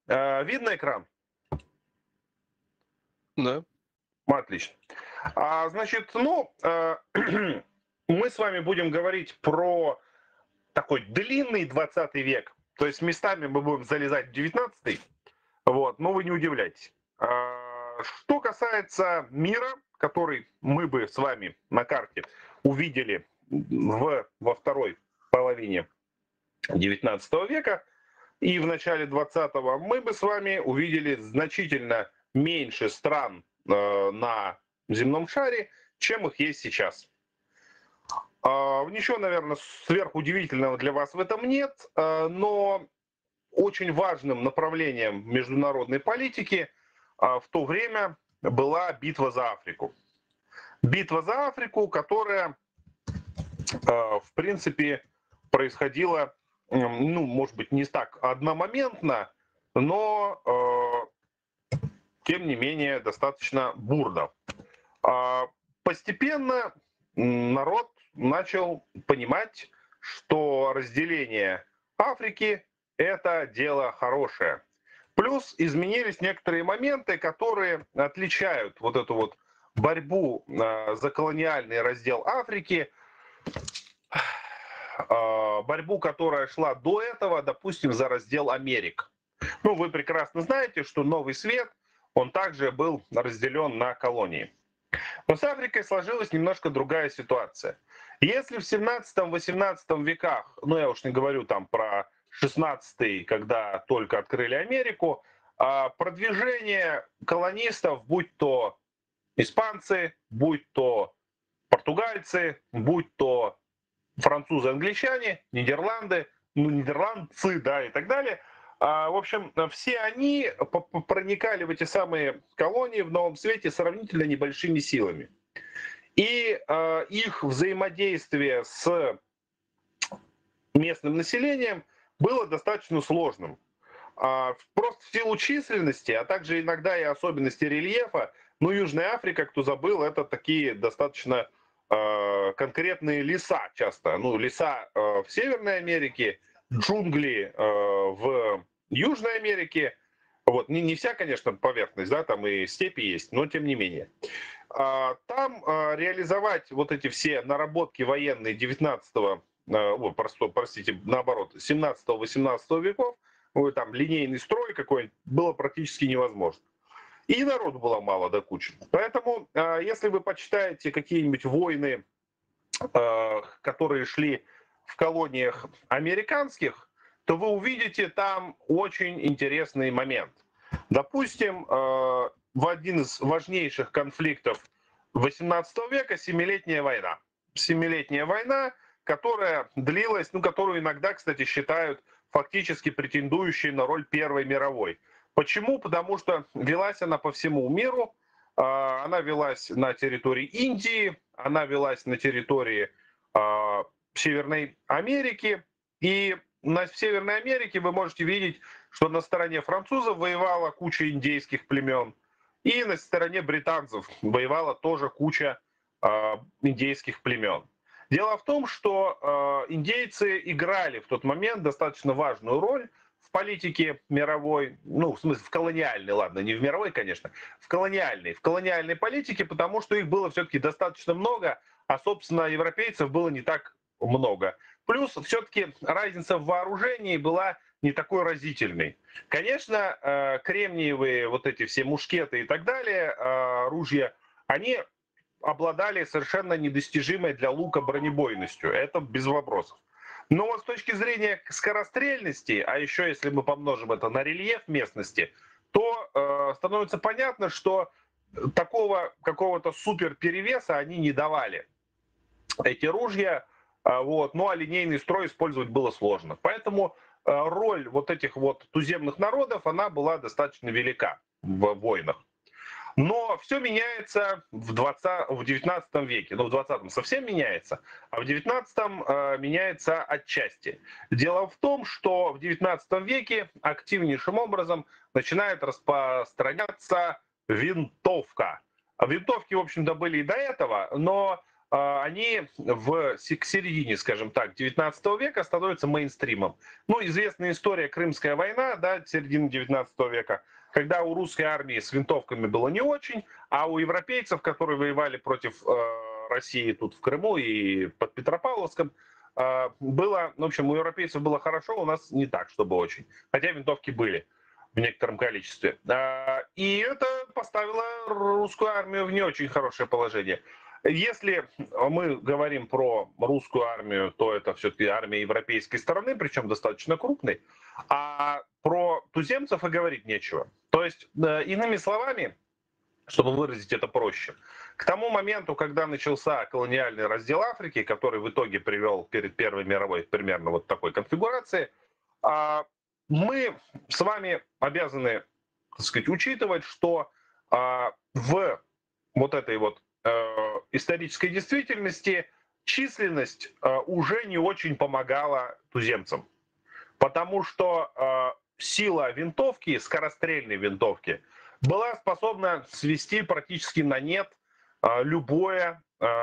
Видно экран? Да. Отлично. Значит, мы с вами будем говорить про такой длинный 20 век. То есть местами мы будем залезать в 19-й. Вот, но вы не удивляйтесь. Что касается мира, который мы бы с вами на карте увидели во второй половине 19 века и в начале 20-го, мы бы с вами увидели значительно меньше стран на земном шаре, чем их есть сейчас. Ничего, наверное, сверхудивительного для вас в этом нет, но очень важным направлением международной политики в то время была битва за Африку. Битва за Африку, которая, в принципе, происходила, может быть, не так одномоментно, но, тем не менее, достаточно бурно. Постепенно народ начал понимать, что разделение Африки – это дело хорошее. Плюс изменились некоторые моменты, которые отличают вот эту вот борьбу за колониальный раздел Африки, борьбу, которая шла до этого, допустим, за раздел Америк. Вы прекрасно знаете, что Новый Свет, он также был разделен на колонии. Но с Африкой сложилась немножко другая ситуация. Если в 17-18 веках, я уж не говорю там про 16-й, когда только открыли Америку, продвижение колонистов, будь то испанцы, будь то португальцы, будь то французы, англичане, нидерландцы, да, и так далее. В общем, все они проникали в эти самые колонии в Новом Свете сравнительно небольшими силами. И их взаимодействие с местным населением было достаточно сложным. Просто в силу численности, а также иногда и особенности рельефа, Южная Африка, кто забыл, это такие достаточно конкретные леса часто. Леса в Северной Америке, джунгли в Южной Америке. Не вся, конечно, поверхность, да, там и степи есть, но тем не менее. Там реализовать вот эти все наработки военные 19-го, наоборот, 17-18 веков, там линейный строй какой-нибудь, было практически невозможно. И народу было мало до кучи. Поэтому, если вы почитаете какие-нибудь войны, которые шли в колониях американских, то вы увидите там очень интересный момент. Допустим, в один из важнейших конфликтов 18 века Семилетняя война. Семилетняя война, которая длилась, которую иногда, кстати, считают фактически претендующей на роль Первой мировой. Почему? Потому что велась она по всему миру, она велась на территории Индии, она велась на территории Северной Америки. И в Северной Америке вы можете видеть, что на стороне французов воевала куча индейских племен, и на стороне британцев воевала тоже куча индейских племен. Дело в том, что индейцы играли в тот момент достаточно важную роль в политике мировой, в смысле в колониальной, ладно, не в мировой, конечно, в колониальной политике, потому что их было все-таки достаточно много, а, собственно, европейцев было не так много. Плюс все-таки разница в вооружении была не такой разительной. Конечно, кремниевые вот эти все мушкеты и так далее, ружья, они обладали совершенно недостижимой для лука бронебойностью. Это без вопросов. Но вот с точки зрения скорострельности, а еще если мы помножим это на рельеф местности, то становится понятно, что такого какого-то супер перевеса они не давали. Эти ружья, а линейный строй использовать было сложно. Поэтому роль вот этих вот туземных народов, она была достаточно велика в войнах. Но все меняется в 19 веке. В 20-м совсем меняется, а в 19-м меняется отчасти. Дело в том, что в 19 веке активнейшим образом начинает распространяться винтовка. Винтовки, в общем-то, были и до этого, но они к середине, скажем так, 19 века становятся мейнстримом. Ну, известная история Крымская война, да, середины 19 века, когда у русской армии с винтовками было не очень, а у европейцев, которые воевали против России тут в Крыму и под Петропавловском, было, в общем, у европейцев было хорошо, у нас не так, чтобы очень. Хотя винтовки были в некотором количестве. И это поставило русскую армию в не очень хорошее положение. Если мы говорим про русскую армию, то это все-таки армия европейской стороны, причем достаточно крупной, а про туземцев и говорить нечего. То есть, иными словами, чтобы выразить это проще, к тому моменту, когда начался колониальный раздел Африки, который в итоге привел перед Первой мировой примерно вот такой конфигурации, мы с вами обязаны, так сказать, учитывать, что в вот этой вот исторической действительности численность уже не очень помогала туземцам. Потому что сила винтовки, скорострельной винтовки, была способна свести практически на нет любые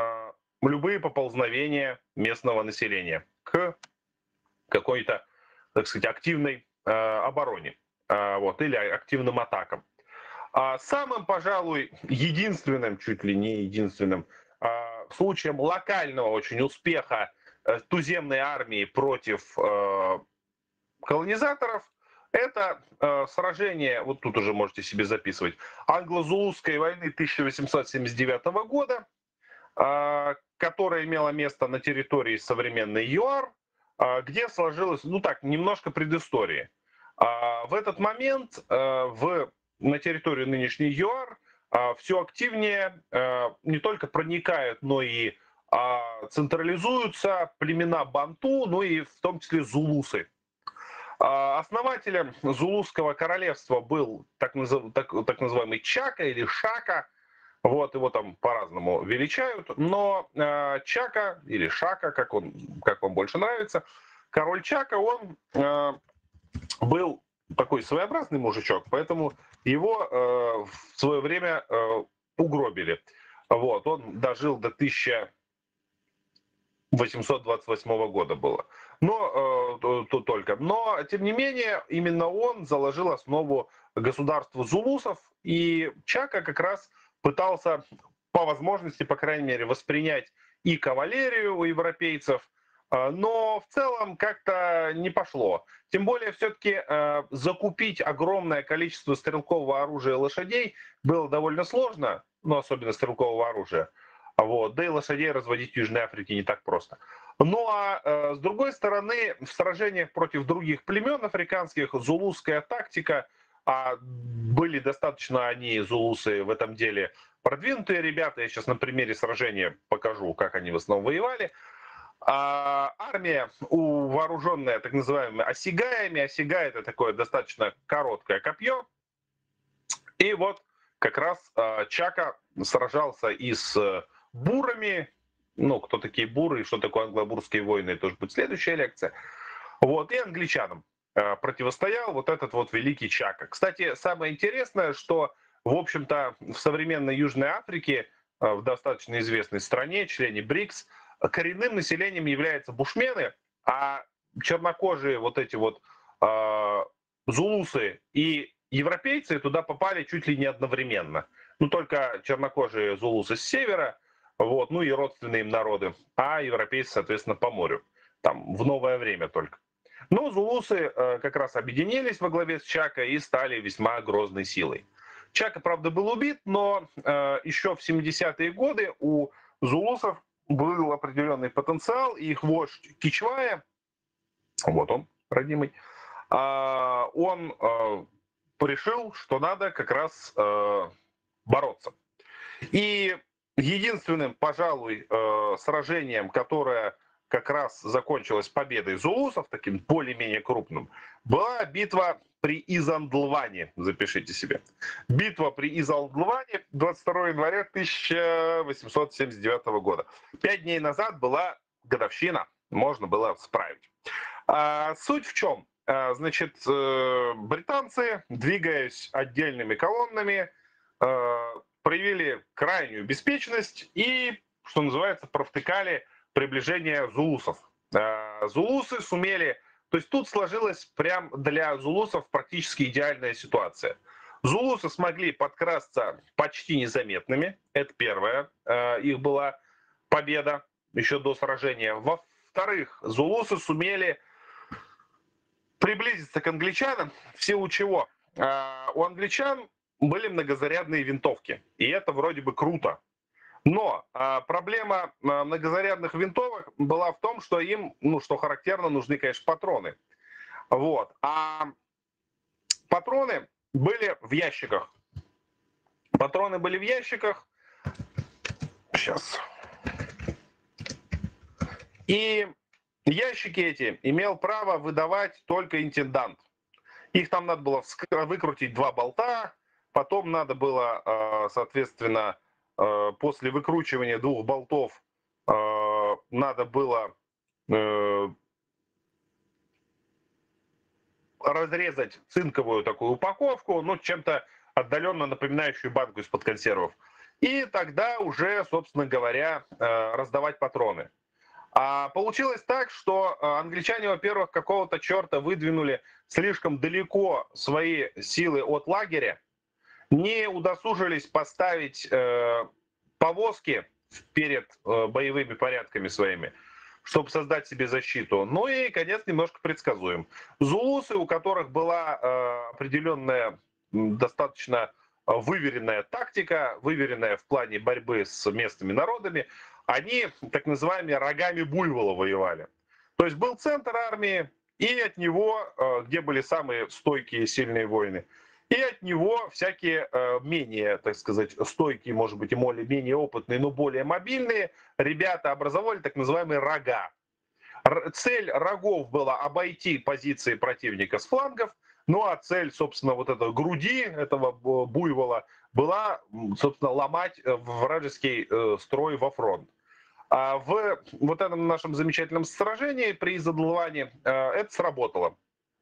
поползновения местного населения к какой-то, так сказать, активной обороне вот, или активным атакам. Самым, пожалуй, единственным, чуть ли не единственным случаем локального очень успеха туземной армии против колонизаторов это сражение, вот тут уже можете себе записывать, англо-зулузской войны 1879 года, которая имела место на территории современной ЮАР, где сложилась, ну так, немножко предыстории. В этот момент на территорию нынешней ЮАР все активнее не только проникают, но и централизуются племена банту, ну и в том числе зулусы. Основателем Зулусского королевства был так называемый Чака или Шака, вот его там по-разному величают, но Чака или Шака, как вам больше нравится, король Чака, он был такой своеобразный мужичок, поэтому его в свое время угробили. Вот, он дожил до 1828 года было. Но тем не менее, именно он заложил основу государства зулусов, и Чака как раз пытался по возможности, по крайней мере, воспринять и кавалерию у европейцев, но в целом как-то не пошло. Тем более все-таки закупить огромное количество стрелкового оружия и лошадей было довольно сложно, ну, особенно стрелкового оружия. Вот. Да и лошадей разводить в Южной Африке не так просто. Ну а с другой стороны, в сражениях против других племен африканских зулусская тактика, были достаточно они, зулусы, в этом деле продвинутые ребята, я сейчас на примере сражения покажу, как они в основном воевали. Армия вооруженная так называемыми осигаями, осига это такое достаточно короткое копье, и вот как раз Чака сражался и с бурами, ну, кто такие буры и что такое англо-бурские войны, это уже будет следующая лекция. Вот, и англичанам противостоял вот этот вот великий Чака. Кстати, самое интересное, что, в общем-то, в современной Южной Африке, в достаточно известной стране, члене БРИКС, коренным населением являются бушмены, а чернокожие вот эти вот зулусы и европейцы туда попали чуть ли не одновременно. Ну, только чернокожие зулусы с севера, вот, ну и родственные им народы, а европейцы, соответственно, по морю. Там в новое время только. Но зулусы как раз объединились во главе с Чака и стали весьма грозной силой. Чака, правда, был убит, но еще в 70-е годы у зулусов был определенный потенциал, и их вождь Кичвая, вот он, родимый, он решил, что надо как раз бороться. И единственным, пожалуй, сражением, которое как раз закончилась победой зулусов, таким более-менее крупным, была битва при Изандлване, запишите себе. Битва при Изандлване 22 января 1879 года. 5 дней назад была годовщина, можно было справить. Суть в чем? Значит, британцы, двигаясь отдельными колоннами, проявили крайнюю беспечность и что называется, провтыкали приближение зулусов. Зулусы сумели... То есть тут сложилась прям для зулусов практически идеальная ситуация. Зулусы смогли подкрасться почти незаметными. Это первая их была победа еще до сражения. Во-вторых, зулусы сумели приблизиться к англичанам, в силу чего у англичан были многозарядные винтовки. И это вроде бы круто. Но проблема многозарядных винтовок была в том, что им, ну, что характерно, нужны, конечно, патроны. Вот. А патроны были в ящиках. Патроны были в ящиках. Сейчас. И ящики эти имел право выдавать только интендант. Их там надо было выкрутить 2 болта, потом надо было, соответственно, после выкручивания 2 болтов надо было разрезать цинковую такую упаковку, ну, чем-то отдаленно напоминающую банку из-под консервов. И тогда уже, собственно говоря, раздавать патроны. А получилось так, что англичане, во-первых, какого-то черта выдвинули слишком далеко свои силы от лагеря, не удосужились поставить повозки перед боевыми порядками своими, чтобы создать себе защиту. Ну и конец немножко предсказуем. Зулусы, у которых была определенная, достаточно выверенная тактика, выверенная в плане борьбы с местными народами, они так называемыми рогами буйвола воевали. То есть был центр армии, и от него, где были самые стойкие и сильные воины, и от него всякие менее, так сказать, стойкие, может быть, и менее опытные, но более мобильные ребята образовали так называемые рога. Цель рогов была обойти позиции противника с флангов, ну а цель, собственно, вот этой груди этого буйвола была, собственно, ломать вражеский строй во фронт. А в вот этом нашем замечательном сражении при Задлыване это сработало.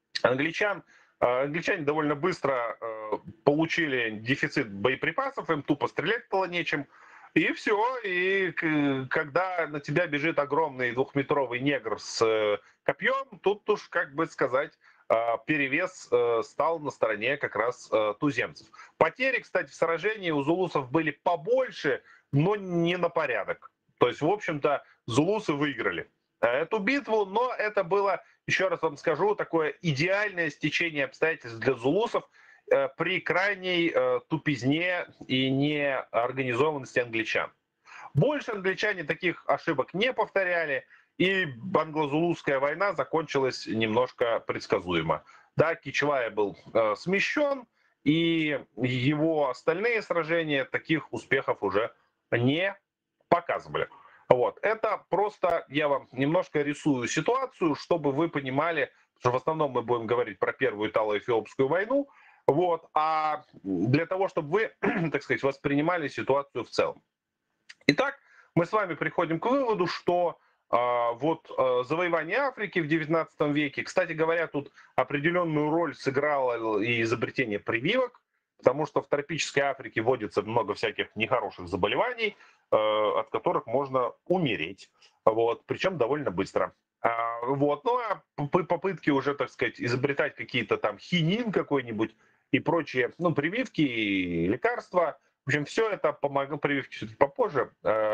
Англичане довольно быстро получили дефицит боеприпасов, им тупо стрелять было нечем. И все, и когда на тебя бежит огромный 2-метровый негр с копьем, тут уж, как бы сказать, перевес стал на стороне как раз туземцев. Потери, кстати, в сражении у зулусов были побольше, но не на порядок. То есть, в общем-то, зулусы выиграли эту битву, но это было, еще раз вам скажу, такое идеальное стечение обстоятельств для зулусов при крайней тупизне и неорганизованности англичан. Больше англичане таких ошибок не повторяли, и англо-зулусская война закончилась немножко предсказуемо. Да, Кичвая был смещен, и его остальные сражения таких успехов уже не показывали. Вот. Это просто я вам немножко рисую ситуацию, чтобы вы понимали, что в основном мы будем говорить про Первую Итало-Эфиопскую войну, вот, а для того, чтобы вы, так сказать, воспринимали ситуацию в целом. Итак, мы с вами приходим к выводу, что завоевание Африки в 19 веке, кстати говоря, тут определенную роль сыграло и изобретение прививок, потому что в тропической Африке водится много всяких нехороших заболеваний, от которых можно умереть, вот, причем довольно быстро. Вот. Ну а попытки уже, так сказать, изобретать какие-то там хинин какой-нибудь и прочие, ну, прививки и лекарства, в общем, все это помогло, прививки все-таки попозже,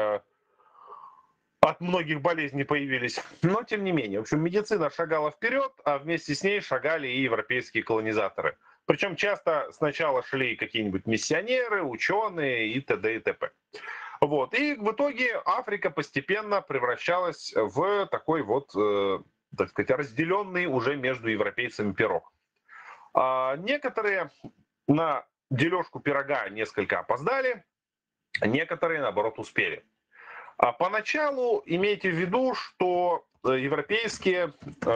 от многих болезней появились, но тем не менее. В общем, медицина шагала вперед, а вместе с ней шагали и европейские колонизаторы. Причем часто сначала шли какие-нибудь миссионеры, ученые и т.д. и т.п. Вот. И в итоге Африка постепенно превращалась в такой вот, так сказать, разделенный уже между европейцами пирог. Некоторые на дележку пирога несколько опоздали, некоторые, наоборот, успели. А поначалу имейте в виду, что европейские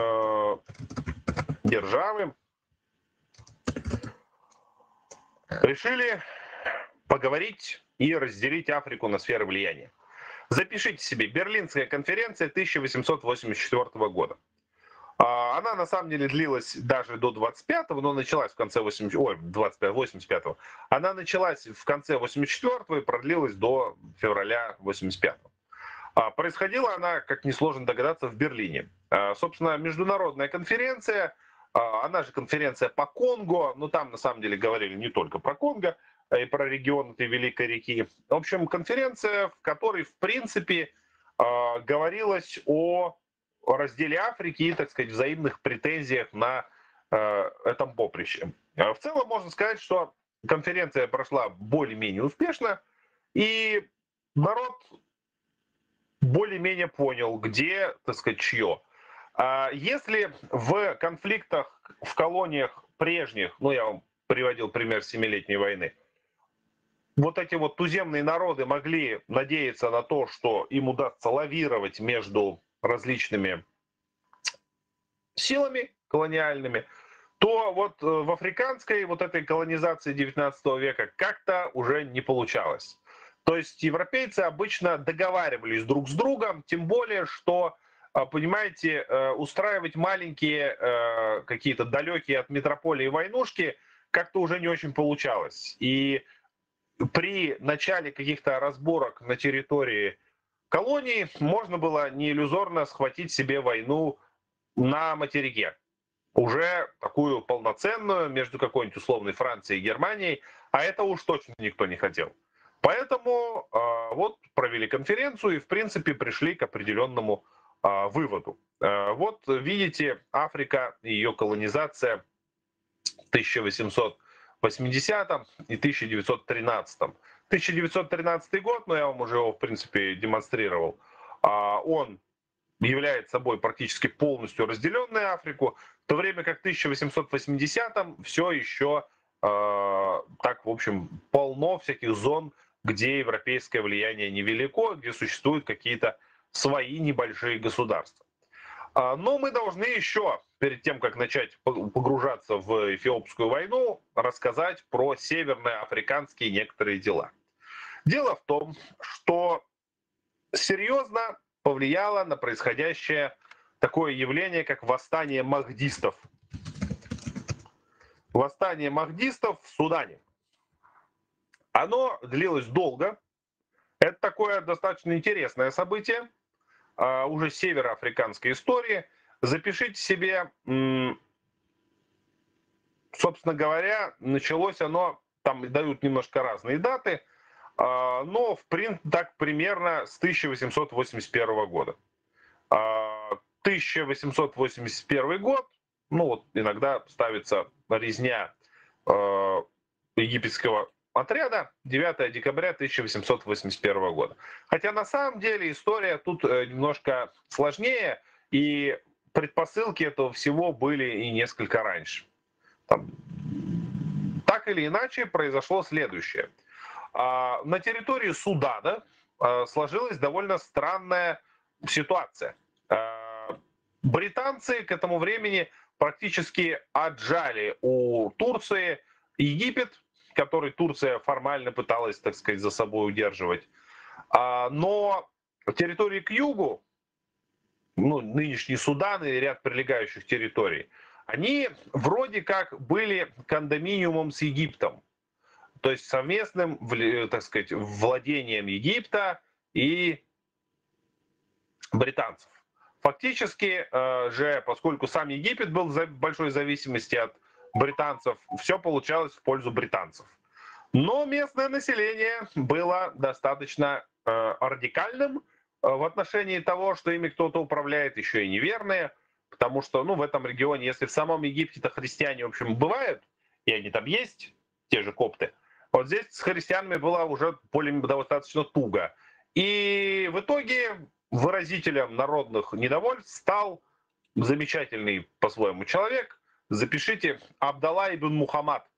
державы решили поговорить и разделить Африку на сферы влияния. Запишите себе: Берлинская конференция 1884 года. Она на самом деле длилась даже до 25-го, но началась в конце 85-го. Она началась в конце 84-го и продлилась до февраля 85-го. Происходила она, как несложно догадаться, в Берлине. Собственно, международная конференция, она же конференция по Конго, но там на самом деле говорили не только про Конго, а и про регион этой великой реки. В общем, конференция, в которой, в принципе, говорилось о разделе Африки и, так сказать, взаимных претензиях на этом поприще. В целом можно сказать, что конференция прошла более-менее успешно, и народ более-менее понял, где, так сказать, чье. Если в конфликтах в колониях прежних, ну я вам приводил пример Семилетней войны, вот эти вот туземные народы могли надеяться на то, что им удастся лавировать между различными силами колониальными, то вот в африканской вот этой колонизации 19 века как-то уже не получалось. То есть европейцы обычно договаривались друг с другом, тем более, что, понимаете, устраивать маленькие какие-то далекие от метрополии войнушки как-то уже не очень получалось. И при начале каких-то разборок на территории колонии можно было не иллюзорно схватить себе войну на материке. Уже такую полноценную между какой-нибудь условной Францией и Германией, а это уж точно никто не хотел. Поэтому вот провели конференцию и, в принципе, пришли к определенному выводу. Вот видите, Африка и ее колонизация в 1880 и 1913. 1913 год, но я вам уже его, в принципе, демонстрировал, он является собой практически полностью разделенную Африку, в то время как в 1880-м все еще так, в общем, полно всяких зон, где европейское влияние невелико, где существуют какие-то свои небольшие государства. Но мы должны еще, перед тем, как начать погружаться в Эфиопскую войну, рассказать про северноафриканские некоторые дела. Дело в том, что серьезно повлияло на происходящее такое явление, как восстание махдистов. Восстание махдистов в Судане. Оно длилось долго. Это такое достаточно интересное событие, уже североафриканской истории. Запишите себе, собственно говоря, началось оно, там дают немножко разные даты, но так примерно с 1881 года. 1881 год, ну вот иногда ставится резня египетского отряда, 9 декабря 1881 года. Хотя на самом деле история тут немножко сложнее, и предпосылки этого всего были и несколько раньше. Там, так или иначе произошло следующее. На территории Судана сложилась довольно странная ситуация. Британцы к этому времени практически отжали у Турции Египет, который Турция формально пыталась, так сказать, за собой удерживать. Но территории к югу, ну, нынешний Судан и ряд прилегающих территорий, они вроде как были кондоминиумом с Египтом. То есть совместным, так сказать, владением Египта и британцев. Фактически же, поскольку сам Египет был в большой зависимости от британцев, все получалось в пользу британцев. Но местное население было достаточно радикальным в отношении того, что ими кто-то управляет, еще и неверные, потому что, ну, в этом регионе, если в самом Египте-то христиане, в общем, бывают, и они там есть, те же копты, вот здесь с христианами было уже более достаточно туго. И в итоге выразителем народных недовольств стал замечательный по-своему человек. Запишите, Абдалла ибн Мухаммад.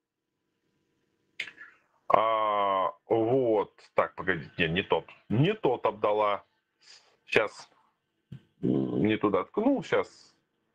Вот, так, погодите, не тот Абдалла. Сейчас, не туда ткнул, сейчас.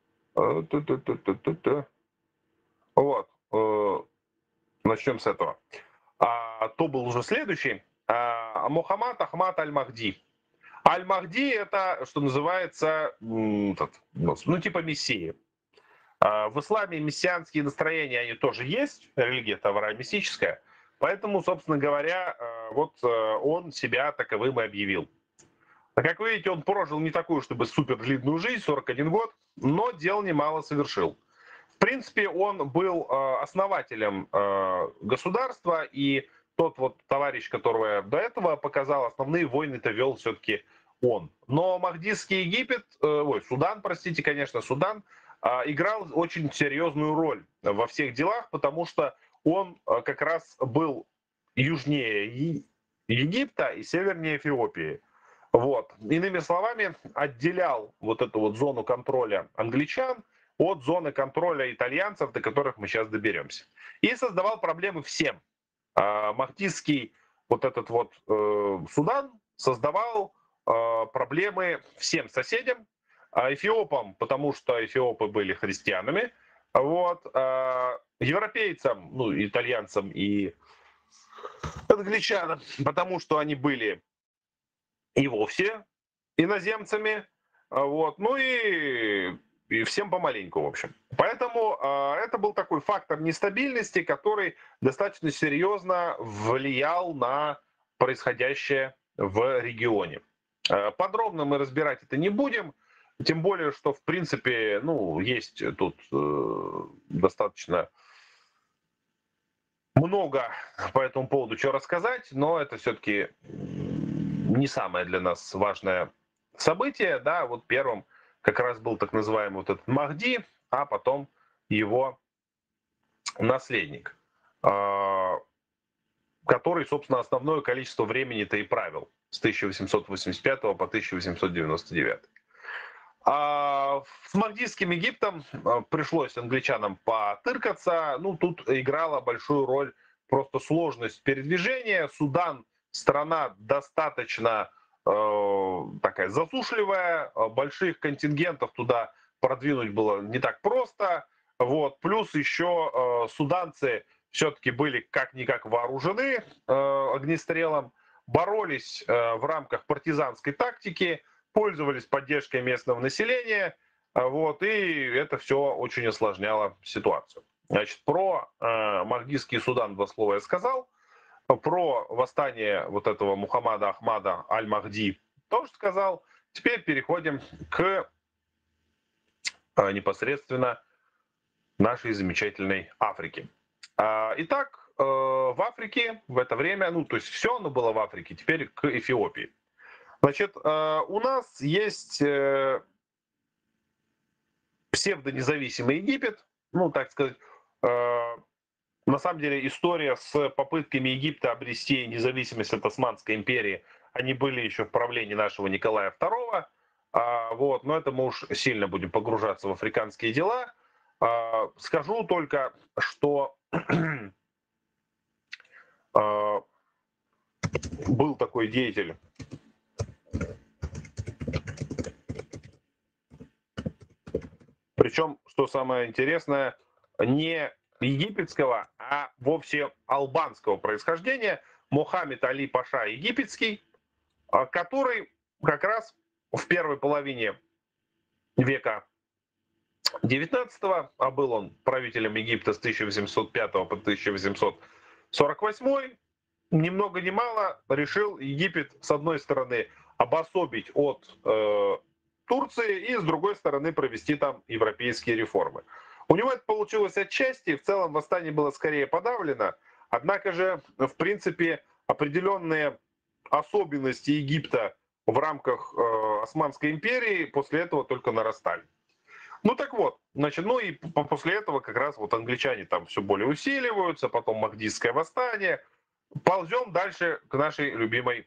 Вот, начнем с этого. То был уже следующий. Мухаммад Ахмад Аль-Махди. Аль-Махди это, что называется, ну, типа мессии. В исламе мессианские настроения, они тоже есть, религия тавра мистическая, поэтому, собственно говоря, вот он себя таковым и объявил. Как вы видите, он прожил не такую, чтобы супер длинную жизнь, 41 год, но дел немало совершил. В принципе, он был основателем государства, и тот вот товарищ, которого я до этого показал, основные войны-то вел все-таки он. Но Махдистский Египет, Судан, простите, конечно, Судан, играл очень серьезную роль во всех делах, потому что он как раз был южнее Египта и севернее Эфиопии. Вот. Иными словами, отделял вот эту вот зону контроля англичан от зоны контроля итальянцев, до которых мы сейчас доберемся. И создавал проблемы всем. Махдистский вот этот вот Судан создавал проблемы всем соседям, эфиопам, потому что эфиопы были христианами, вот, европейцам, ну, итальянцам и англичанам, потому что они были и вовсе иноземцами, вот, ну и всем помаленьку, в общем. Поэтому это был такой фактор нестабильности, который достаточно серьезно влиял на происходящее в регионе. Подробно мы разбирать это не будем, тем более, что, в принципе, ну, есть тут достаточно много по этому поводу чего рассказать, но это все-таки не самое для нас важное событие. Да, вот первым как раз был так называемый вот этот Махди, а потом его наследник, который, собственно, основное количество времени-то и правил с 1885 по 1899. С Махдистским Египтом пришлось англичанам потыркаться. Ну, тут играла большую роль просто сложность передвижения. Судан страна достаточно такая засушливая, больших контингентов туда продвинуть было не так просто. Вот. Плюс еще суданцы все-таки были как-никак вооружены огнестрелом, боролись в рамках партизанской тактики, пользовались поддержкой местного населения, вот, и это все очень осложняло ситуацию. Значит, про Махдистский Судан два слова я сказал, про восстание вот этого Мухаммада Ахмада Аль-Махди тоже сказал. Теперь переходим к непосредственно нашей замечательной Африке. Итак, в Африке в это время, ну, то есть все оно было в Африке, теперь к Эфиопии. Значит, у нас есть псевдонезависимый Египет, ну, так сказать, на самом деле история с попытками Египта обрести независимость от Османской империи, они были еще в правлении нашего Николая II, вот, но это мы уж сильно будем погружаться в африканские дела. Скажу только, что был такой деятель, причем, что самое интересное, не египетского, а вовсе албанского происхождения, Мухаммед Али Паша Египетский, который как раз в первой половине века 19-го, а был он правителем Египта с 1805 по 1848, ни много ни мало решил Египет, с одной стороны, обособить от Турции и, с другой стороны, провести там европейские реформы. У него это получилось отчасти, в целом восстание было скорее подавлено, однако же, в принципе, определенные особенности Египта в рамках Османской империи после этого только нарастали. Ну так вот, значит, ну и после этого как раз вот англичане там все более усиливаются, потом Махдистское восстание. Ползем дальше к нашей любимой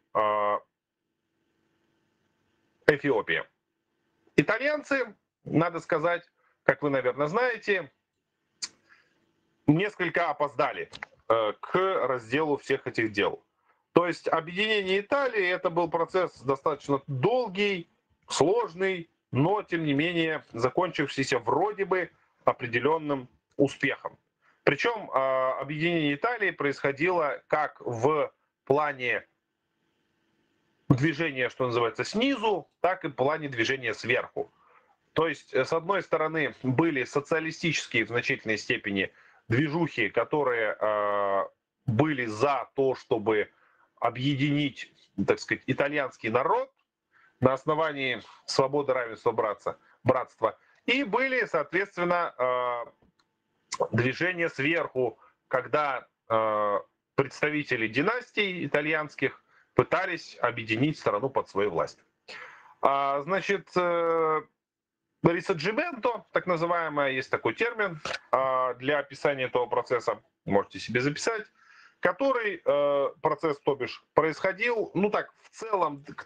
Эфиопии. Итальянцы, надо сказать, как вы, наверное, знаете, несколько опоздали к разделу всех этих дел. То есть объединение Италии это был процесс достаточно долгий, сложный, но тем не менее закончившийся вроде бы определенным успехом. Причем объединение Италии происходило как в плане движения, что называется, снизу, так и в плане движения сверху. То есть, с одной стороны, были социалистические в значительной степени движухи, которые были за то, чтобы объединить, так сказать, итальянский народ, на основании свободы, равенства, братства. И были, соответственно, движения сверху, когда представители династий итальянских пытались объединить страну под свою власть. Значит, рисаджименто, так называемое, есть такой термин для описания этого процесса, можете себе записать, который процесс, то бишь, происходил, ну так, в целом к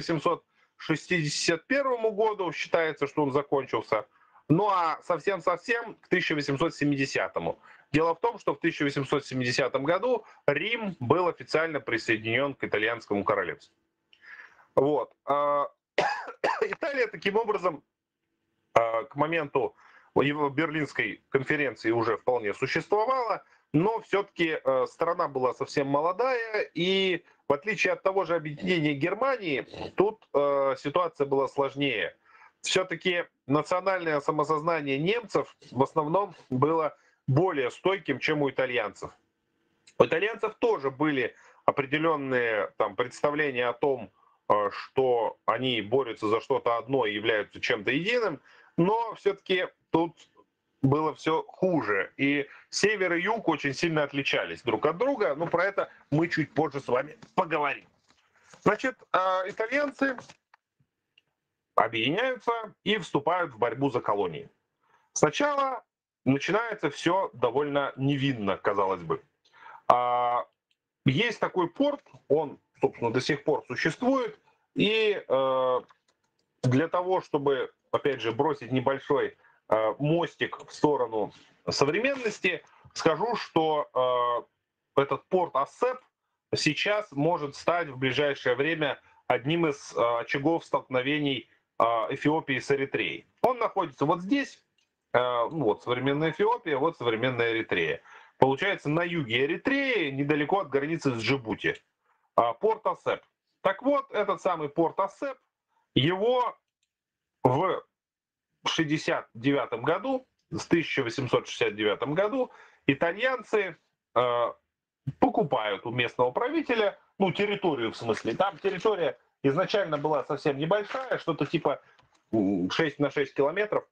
1861 году, считается, что он закончился, ну а совсем-совсем к 1870. Дело в том, что в 1870 году Рим был официально присоединен к итальянскому королевству. Вот. Италия таким образом к моменту Берлинской конференции уже вполне существовала, но все-таки страна была совсем молодая, и в отличие от того же объединения Германии, тут ситуация была сложнее. Все-таки национальное самосознание немцев в основном было более стойким, чем у итальянцев. У итальянцев тоже были определенные там представления о том, что они борются за что-то одно и являются чем-то единым, но все-таки тут было все хуже. И север и юг очень сильно отличались друг от друга, но про это мы чуть позже с вами поговорим. Значит, итальянцы объединяются и вступают в борьбу за колонии. Сначала начинается все довольно невинно, казалось бы. Есть такой порт, он, собственно, до сих пор существует, и для того, чтобы, опять же, бросить небольшой мостик в сторону современности, скажу, что этот порт Ассеп сейчас может стать в ближайшее время одним из очагов столкновений Эфиопии с Эритреей. Он находится вот здесь, вот современная Эфиопия, вот современная Эритрея. Получается, на юге Эритреи, недалеко от границы с Джибути. Порт Ассеп. Так вот, этот самый порт Ассеп, его в 1969 году, в 1869 году, итальянцы покупают у местного правителя, ну, территорию в смысле. Там территория изначально была совсем небольшая, что-то типа 6 на 6 километров.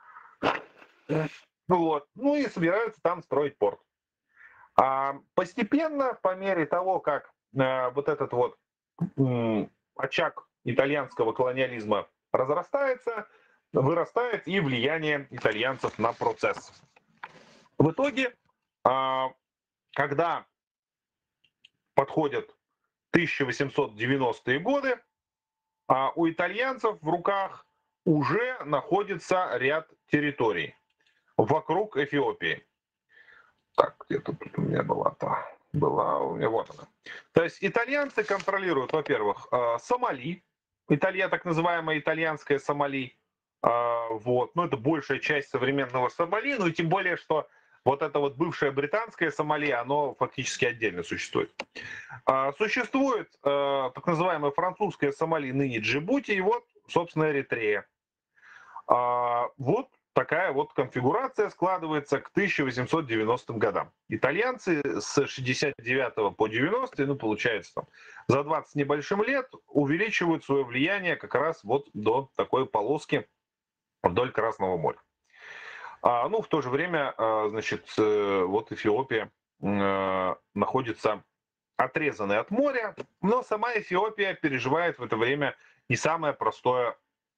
Вот. Ну и собираются там строить порт. Постепенно, по мере того, как вот этот вот очаг итальянского колониализма разрастается, вырастает и влияние итальянцев на процесс. В итоге, когда подходят 1890-е годы, у итальянцев в руках уже находится ряд территорий вокруг Эфиопии. Так, где-то тут у меня была у меня, вот она. То есть итальянцы контролируют, во-первых, Сомали, так называемая итальянская Сомали, вот, ну это большая часть современного Сомали, ну и тем более, что вот это вот бывшее британское Сомали, оно фактически отдельно существует. Существует так называемая французская Сомали, ныне Джибути, и вот, собственно, Эритрея. Вот такая вот конфигурация складывается к 1890 годам. Итальянцы с 69 по 90, ну, получается, там, за 20 небольшим лет увеличивают свое влияние как раз вот до такой полоски вдоль Красного моря. Ну, в то же время, значит, вот Эфиопия находится отрезанной от моря, но сама Эфиопия переживает в это время не самый простой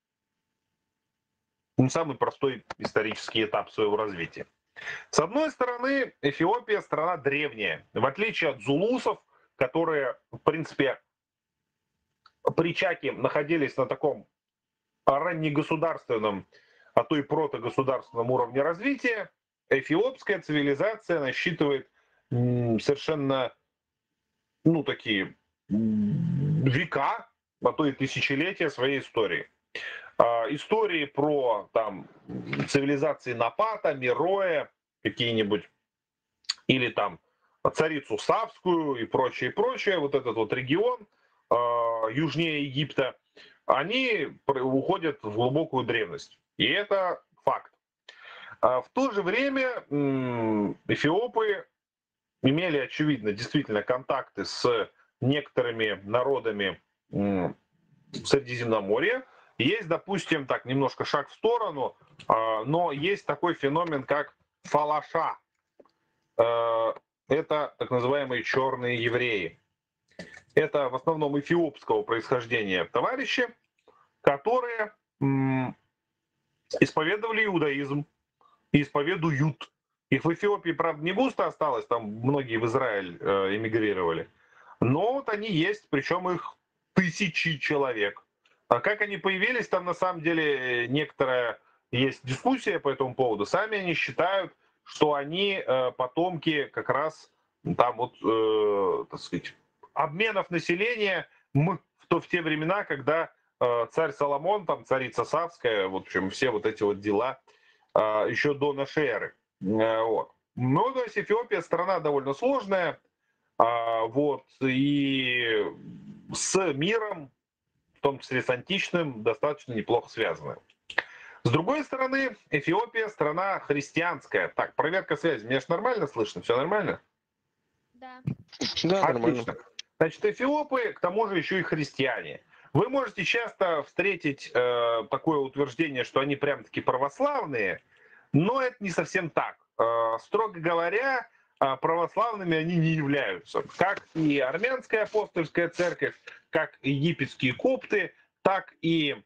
исторический этап своего развития. С одной стороны, Эфиопия страна древняя. В отличие от зулусов, которые, в принципе, при Чаке находились на таком раннегосударственном, а то и протогосударственном уровне развития, эфиопская цивилизация насчитывает совершенно, ну, такие века, а то и тысячелетия своей истории. Истории про там цивилизации Напата, Мероя какие-нибудь, или там царицу Савскую и прочее, вот этот вот регион южнее Египта, они уходят в глубокую древность. И это факт. В то же время эфиопы имели, очевидно, действительно контакты с некоторыми народами Средиземноморье. Есть, допустим, так, немножко шаг в сторону, но есть такой феномен, как фалаша. Это так называемые черные евреи. Это в основном эфиопского происхождения товарищи, которые исповедовали иудаизм и исповедуют. Их в Эфиопии, правда, не густо осталось, там многие в Израиль эмигрировали. Но вот они есть, причем их тысячи человек. А как они появились, там на самом деле некоторая есть дискуссия по этому поводу. Сами они считают, что они потомки как раз там вот, так сказать, обменов населения в те времена, когда царь Соломон, там царица Савская, в общем, все вот эти вот дела еще до нашей эры. Вот. Ну, то есть Эфиопия страна довольно сложная, вот, и с миром, в том числе с античным, достаточно неплохо связана. С другой стороны, Эфиопия страна христианская. Так, проверка связи. Меня же нормально слышно? Все нормально? Да. Да, нормально. Отлично. Значит, эфиопы, к тому же, еще и христиане. Вы можете часто встретить такое утверждение, что они прям-таки православные, но это не совсем так. Строго говоря, православными они не являются. Как и армянская апостольская церковь, как и египетские копты, так и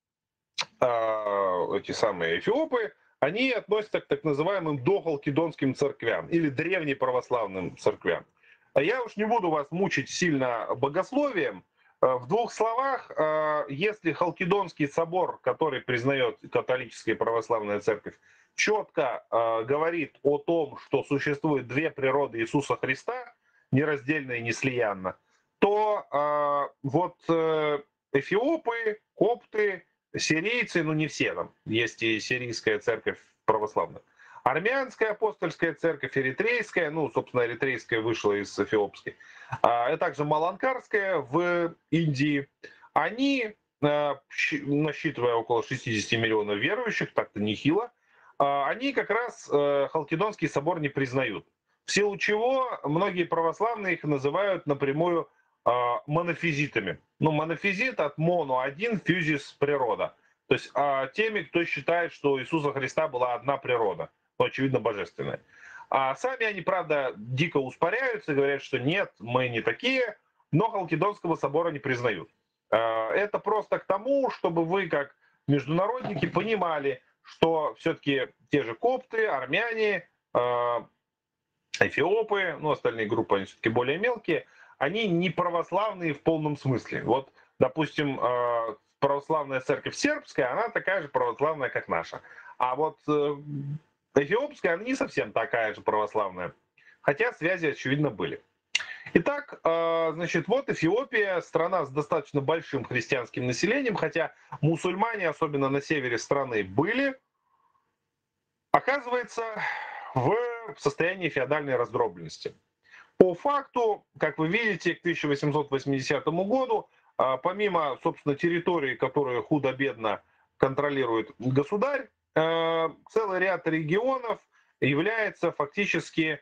эти самые эфиопы, они относятся к так называемым дохалкидонским церквям или древнеправославным церквям. Я уж не буду вас мучить сильно богословием. В двух словах, если Халкидонский собор, который признает католическая и православная церковь, четко говорит о том, что существует две природы Иисуса Христа, нераздельно и неслиянно, то вот эфиопы, копты, сирийцы, ну не все там, есть и сирийская церковь православная, армянская апостольская церковь, эритрейская, ну, собственно, эритрейская вышла из эфиопской, а также маланкарская в Индии, они, насчитывая около 60 миллионов верующих, так-то нехило, они как раз Халкидонский собор не признают. В силу чего многие православные их называют напрямую монофизитами. Ну, монофизит от моно один, физис природа. То есть теми, кто считает, что у Иисуса Христа была одна природа, ну, очевидно, божественная. А сами они, правда, дико успоряются и говорят, что нет, мы не такие, но Халкидонского собора не признают. Это просто к тому, чтобы вы, как международники, понимали, что все-таки те же копты, армяне, эфиопы, ну, остальные группы, они все-таки более мелкие, они не православные в полном смысле. Вот, допустим, православная церковь сербская, она такая же православная, как наша. А вот эфиопская, она не совсем такая же православная. Хотя связи, очевидно, были. Итак, значит, вот Эфиопия, страна с достаточно большим христианским населением, хотя мусульмане, особенно на севере страны, были, оказывается, в состоянии феодальной раздробленности. По факту, как вы видите, к 1880 году, помимо, собственно, территории, которую худо-бедно контролирует государь, целый ряд регионов является фактически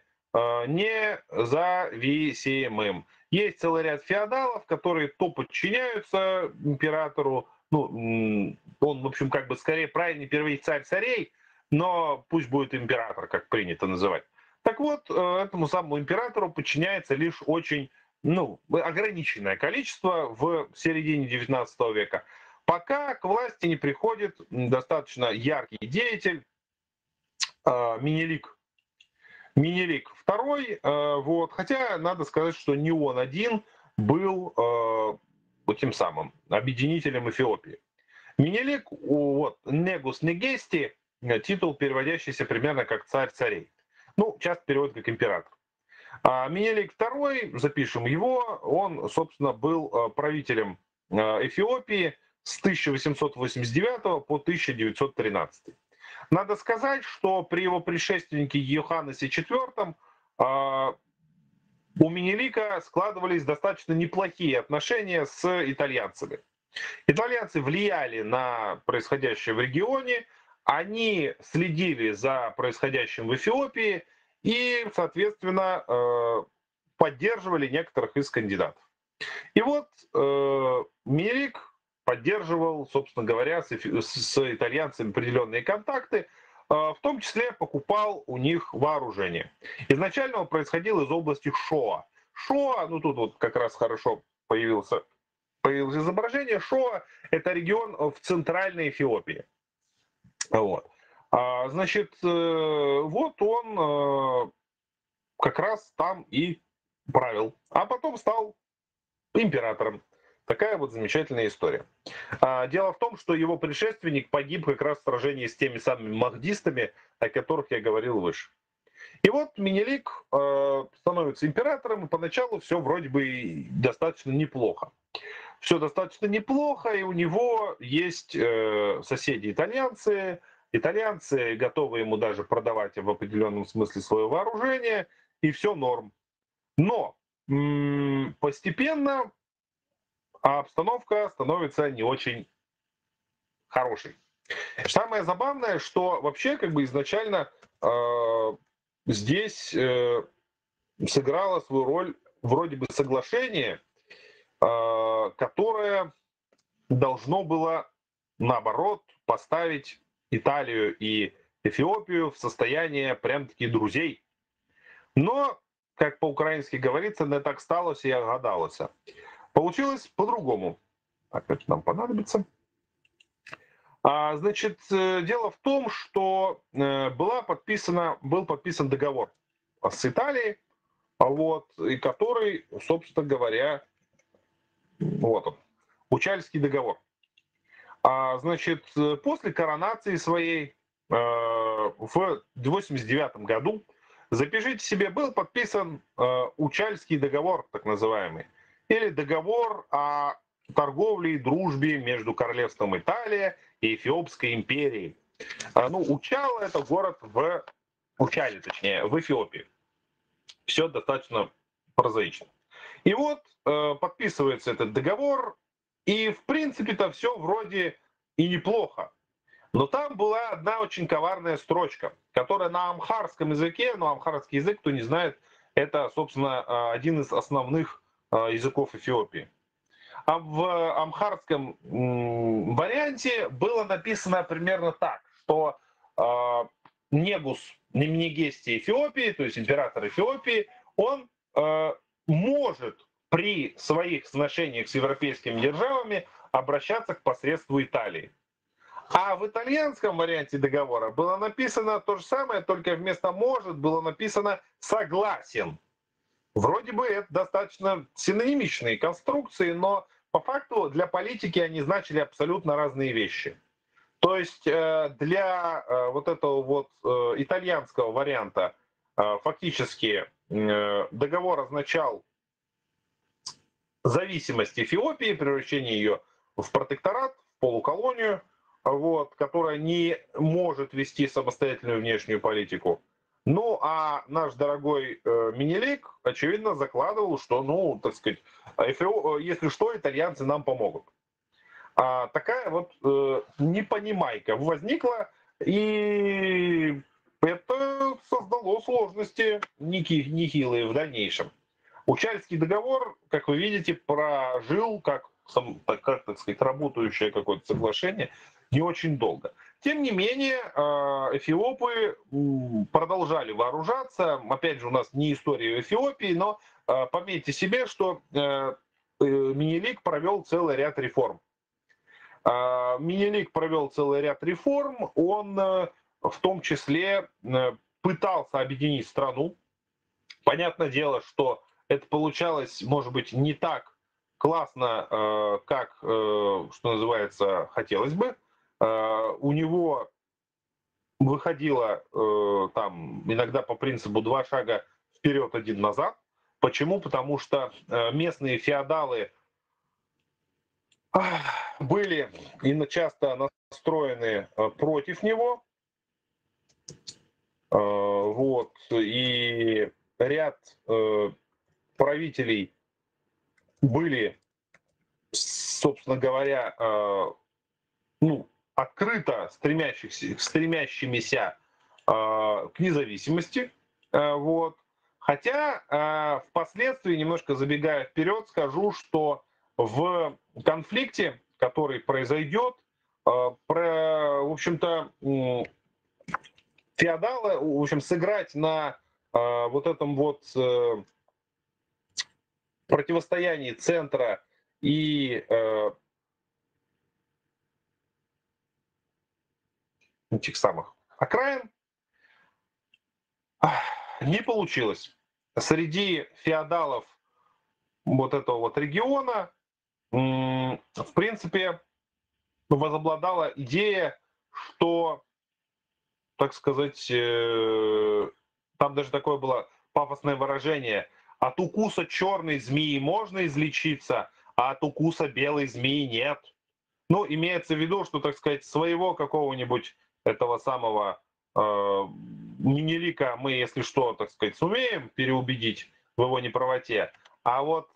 независимым. Есть целый ряд феодалов, которые то подчиняются императору, ну, он, в общем, как бы скорее правильный первый царь царей, но пусть будет император, как принято называть. Так вот, этому самому императору подчиняется лишь очень, ну, ограниченное количество в середине 19 века, пока к власти не приходит достаточно яркий деятель Менелик. Менелик II, вот, хотя надо сказать, что не он один был тем самым объединителем Эфиопии. Менелик, вот, Негус Негести, титул, переводящийся примерно как царь царей. Ну, часто переводят как император. А Менелик II, запишем его, он, собственно, был правителем Эфиопии с 1889 по 1913. Надо сказать, что при его предшественнике Йоханнесе IV у Менелика складывались достаточно неплохие отношения с итальянцами. Итальянцы влияли на происходящее в регионе, они следили за происходящим в Эфиопии и, соответственно, поддерживали некоторых из кандидатов. И вот Менелик поддерживал, собственно говоря, с итальянцами определенные контакты, в том числе покупал у них вооружение. Изначально он происходил из области Шоа. Шоа, ну тут вот как раз хорошо появилось изображение. Шоа — это регион в центральной Эфиопии. Вот. Значит, вот он как раз там и правил, а потом стал императором. Такая вот замечательная история. Дело в том, что его предшественник погиб как раз в сражении с теми самыми махдистами, о которых я говорил выше. И вот Менелик становится императором, и поначалу все вроде бы достаточно неплохо. Все достаточно неплохо, и у него есть соседи итальянцы. Итальянцы готовы ему даже продавать в определенном смысле свое вооружение, и все норм. Но постепенно обстановка становится не очень хорошей. Самое забавное, что вообще как бы изначально здесь сыграло свою роль вроде бы соглашение, которое должно было, наоборот, поставить Италию и Эфиопию в состояние прям-таки друзей. Но, как по-украински говорится, не так сталося, як гадалося. Получилось по-другому. Опять нам понадобится. Значит, дело в том, что был подписан договор с Италией, вот, и который, собственно говоря, вот он, Учальский договор. Значит, после коронации своей в 1989 году, запишите себе, был подписан Учальский договор, так называемый, или договор о торговле и дружбе между королевством Италия и Эфиопской империей. Ну, Учала — это город в Учале, точнее, в Эфиопии. Все достаточно прозаично. И вот подписывается этот договор, и в принципе-то все вроде и неплохо. Но там была одна очень коварная строчка, которая на амхарском языке, но амхарский язык, кто не знает, это, собственно, один из основных языков Эфиопии. А в амхарском варианте было написано примерно так, что Негус Немнегести Эфиопии, то есть император Эфиопии, он может при своих сношениях с европейскими державами обращаться к посредству Италии. А в итальянском варианте договора было написано то же самое, только вместо «может» было написано «согласен». Вроде бы это достаточно синонимичные конструкции, но по факту для политики они значили абсолютно разные вещи. То есть для вот этого вот итальянского варианта фактически договор означал зависимость Эфиопии, превращение ее в протекторат, в полуколонию, вот, которая не может вести самостоятельную внешнюю политику. Ну, а наш дорогой Менелик, очевидно, закладывал, что, ну, так сказать, если что, итальянцы нам помогут. Такая вот непонимайка возникла, и это создало сложности нехилые в дальнейшем. Учальский договор, как вы видите, прожил как так сказать, работающее какое-то соглашение не очень долго. Тем не менее, эфиопы продолжали вооружаться. Опять же, у нас не история Эфиопии, но пометьте себе, что Менелик провел целый ряд реформ. Менелик провел целый ряд реформ. Он в том числе пытался объединить страну. Понятное дело, что это получалось, может быть, не так классно, как, что называется, хотелось бы. У него выходило там иногда по принципу 2 шага вперед, 1 назад. Почему? Потому что местные феодалы были часто настроены против него. Вот. И ряд правителей были, собственно говоря, ну, открыто стремящимися к независимости. Вот. Хотя впоследствии, немножко забегая вперед, скажу, что в конфликте, который произойдет, в общем-то, феодалы, в общем, сыграть на вот этом вот противостоянии центра и этих самых окраин не получилось. Среди феодалов вот этого вот региона, в принципе, возобладала идея, что, так сказать, там даже такое было пафосное выражение: от укуса черной змеи можно излечиться, а от укуса белой змеи нет. Ну, имеется в виду, что, так сказать, своего какого-нибудь этого самого Менелика мы, если что, так сказать, сумеем переубедить в его неправоте. А вот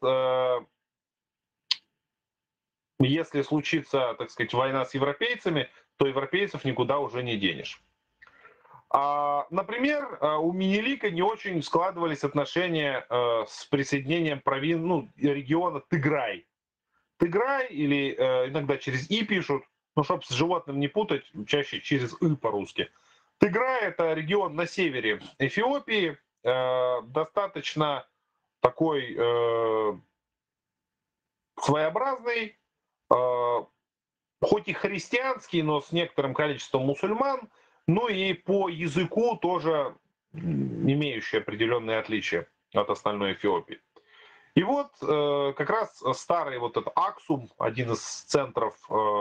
если случится, так сказать, война с европейцами, то европейцев никуда уже не денешь. Например, у Менелика не очень складывались отношения с присоединением региона Тыграй. Тыграй, или иногда через «и» пишут, ну, чтобы с животным не путать, чаще через «ы» по-русски. Тыграй — это регион на севере Эфиопии, достаточно такой своеобразный, хоть и христианский, но с некоторым количеством мусульман, ну и по языку тоже имеющий определенные отличия от остальной Эфиопии. И вот как раз старый вот этот Аксум, один из центров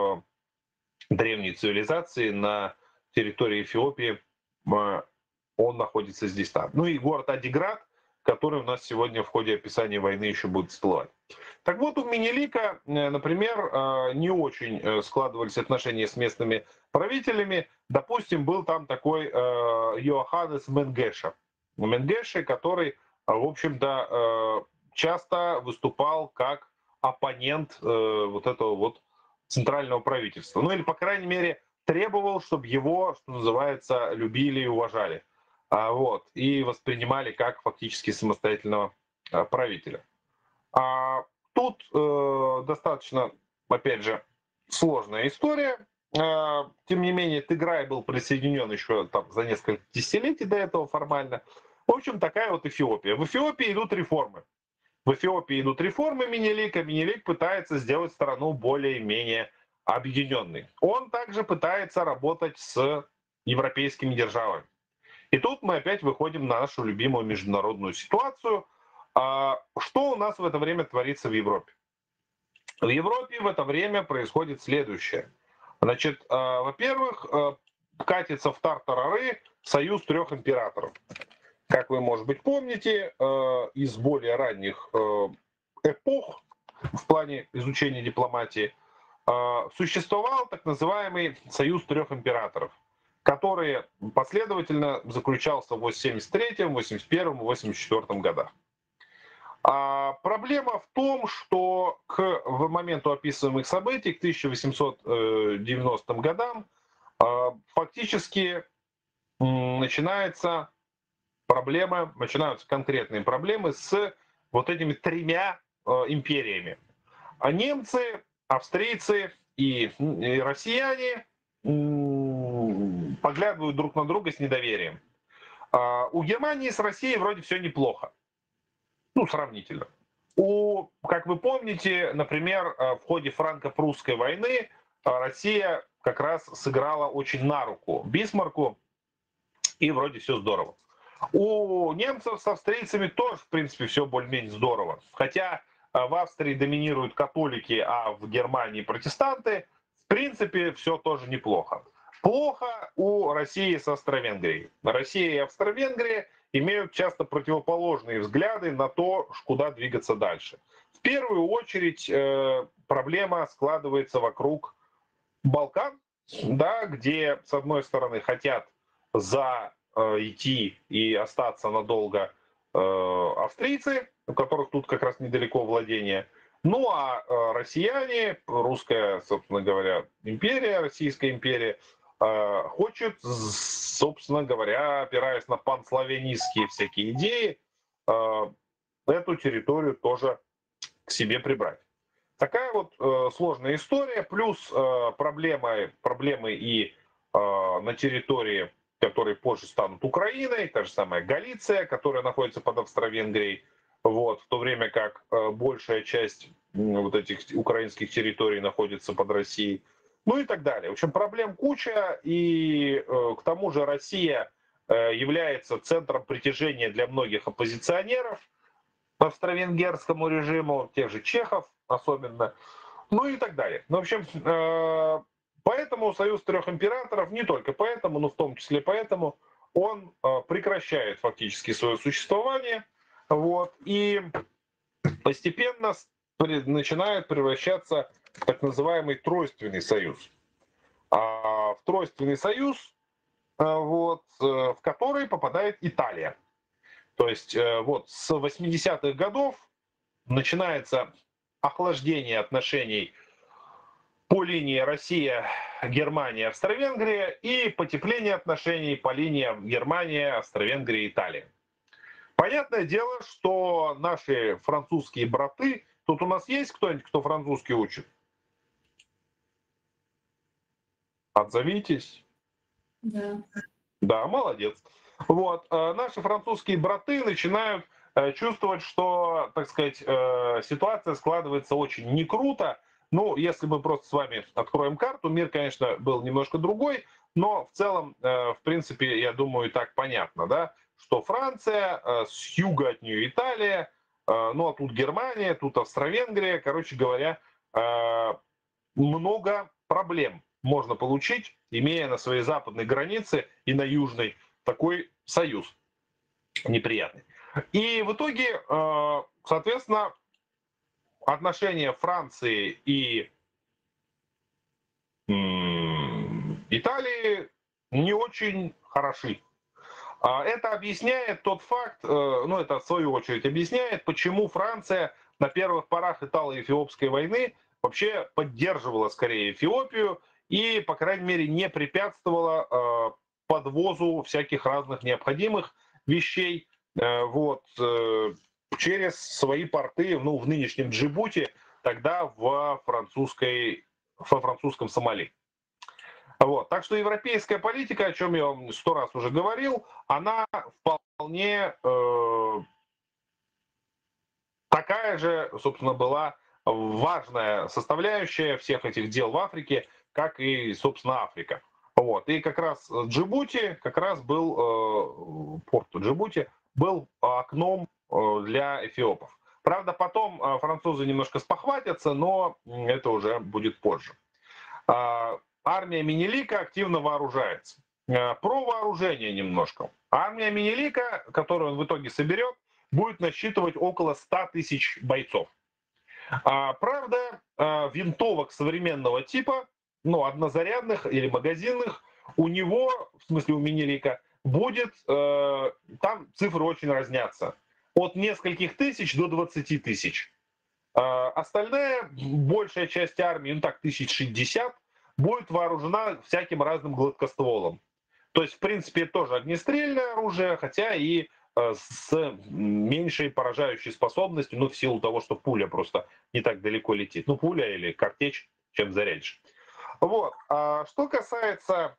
древней цивилизации на территории Эфиопии, он находится здесь там. Ну и город Адиград, который у нас сегодня в ходе описания войны еще будет всплывать. Так вот, у Менелика, например, не очень складывались отношения с местными правителями. Допустим, был там такой Йоханнес Менгеша. Менгеши, который, в общем-то, часто выступал как оппонент вот этого вот центрального правительства. Ну или, по крайней мере, требовал, чтобы его, что называется, любили и уважали. Вот, и воспринимали как фактически самостоятельного правителя. Тут достаточно, опять же, сложная история. Тем не менее, Тыграй был присоединен еще там за несколько десятилетий до этого формально. В общем, такая вот Эфиопия. В Эфиопии идут реформы. В Эфиопии идут реформы Менелика. Менелик пытается сделать страну более-менее объединенной. Он также пытается работать с европейскими державами. И тут мы опять выходим на нашу любимую международную ситуацию. Что у нас в это время творится в Европе? В Европе в это время происходит следующее. Значит, во-первых, катится в тартарары союз трех императоров. Как вы, может быть, помните, из более ранних эпох в плане изучения дипломатии существовал так называемый союз трех императоров, который последовательно заключался в 83, 81, 84 годах. Проблема в том, что к моменту описываемых событий, к 1890 годам, фактически начинаются конкретные проблемы с вот этими тремя империями. А немцы, австрийцы и россияне поглядывают друг на друга с недоверием. У Германии с Россией вроде все неплохо. Ну, сравнительно. Как вы помните, например, в ходе франко-прусской войны Россия как раз сыграла очень на руку Бисмарку, и вроде все здорово. У немцев с австрийцами тоже, в принципе, все более-менее здорово. Хотя в Австрии доминируют католики, а в Германии протестанты, в принципе, все тоже неплохо. Плохо у России с Австро-Венгрией. Россия и Австро-Венгрия имеют часто противоположные взгляды на то, куда двигаться дальше. В первую очередь проблема складывается вокруг Балкан, да, где, с одной стороны, хотят идти и остаться надолго австрийцы, у которых тут как раз недалеко владение. Ну а россияне, русская, собственно говоря, империя, Российская империя, хочет, собственно говоря, опираясь на панславянистские всякие идеи, эту территорию тоже к себе прибрать. Такая вот сложная история, плюс проблемы и на территории, которые позже станут Украиной, та же самая Галиция, которая находится под Австро-Венгрией, вот, в то время как большая часть вот этих украинских территорий находится под Россией, ну и так далее. В общем, проблем куча, и к тому же Россия является центром притяжения для многих оппозиционеров австро-венгерскому режиму, тех же чехов особенно, ну и так далее. Ну, в общем, поэтому Союз трех императоров, не только поэтому, но в том числе поэтому, он прекращает фактически свое существование, вот, и постепенно начинает превращаться в так называемый Тройственный союз. В Тройственный союз, вот, в который попадает Италия. То есть вот с 80-х годов начинается охлаждение отношений по линии Россия, Германия, Австро-Венгрия и потепление отношений по линии Германия, Австро-Венгрия, Италия. Понятное дело, что наши французские браты, тут у нас есть кто-нибудь, кто французский учит? Отзовитесь. Да. Да, молодец. Вот, наши французские браты начинают чувствовать, что, так сказать, ситуация складывается очень не круто. Ну, если мы просто с вами откроем карту, мир, конечно, был немножко другой, но в целом, в принципе, я думаю, так понятно, да, что Франция, с юга от нее Италия, ну, а тут Германия, тут Австро-Венгрия, короче говоря, много проблем можно получить, имея на своей западной границе и на южной такой союз неприятный. И в итоге, соответственно, отношения Франции и Италии не очень хороши. Это объясняет тот факт, ну это в свою очередь объясняет, почему Франция на первых порах Итало-Эфиопской войны вообще поддерживала скорее Эфиопию и, по крайней мере, не препятствовала подвозу всяких разных необходимых вещей вот, через свои порты, ну, в нынешнем Джибути, тогда во французском Сомали. Вот. Так что европейская политика, о чем я вам 100 раз уже говорил, она вполне такая же, собственно, была важная составляющая всех этих дел в Африке, как и, собственно, Африка. Вот. И как раз Джибути, как раз был, порт Джибути, был окном для эфиопов. Правда, потом французы немножко спохватятся, но это уже будет позже. Армия Менелика активно вооружается. Про вооружение немножко. Армия Менелика, которую он в итоге соберет, будет насчитывать около 100 тысяч бойцов. Правда, винтовок современного типа, ну, однозарядных или магазинных, у него, в смысле у Менелика, будет, там цифры очень разнятся. От нескольких тысяч до 20 тысяч. Остальная, большая часть армии, ну так, 1060, будет вооружена всяким разным гладкостволом. То есть, в принципе, тоже огнестрельное оружие, хотя и с меньшей поражающей способностью, ну, в силу того, что пуля просто не так далеко летит. Ну, пуля или картечь, чем зарядишь. Вот. А что касается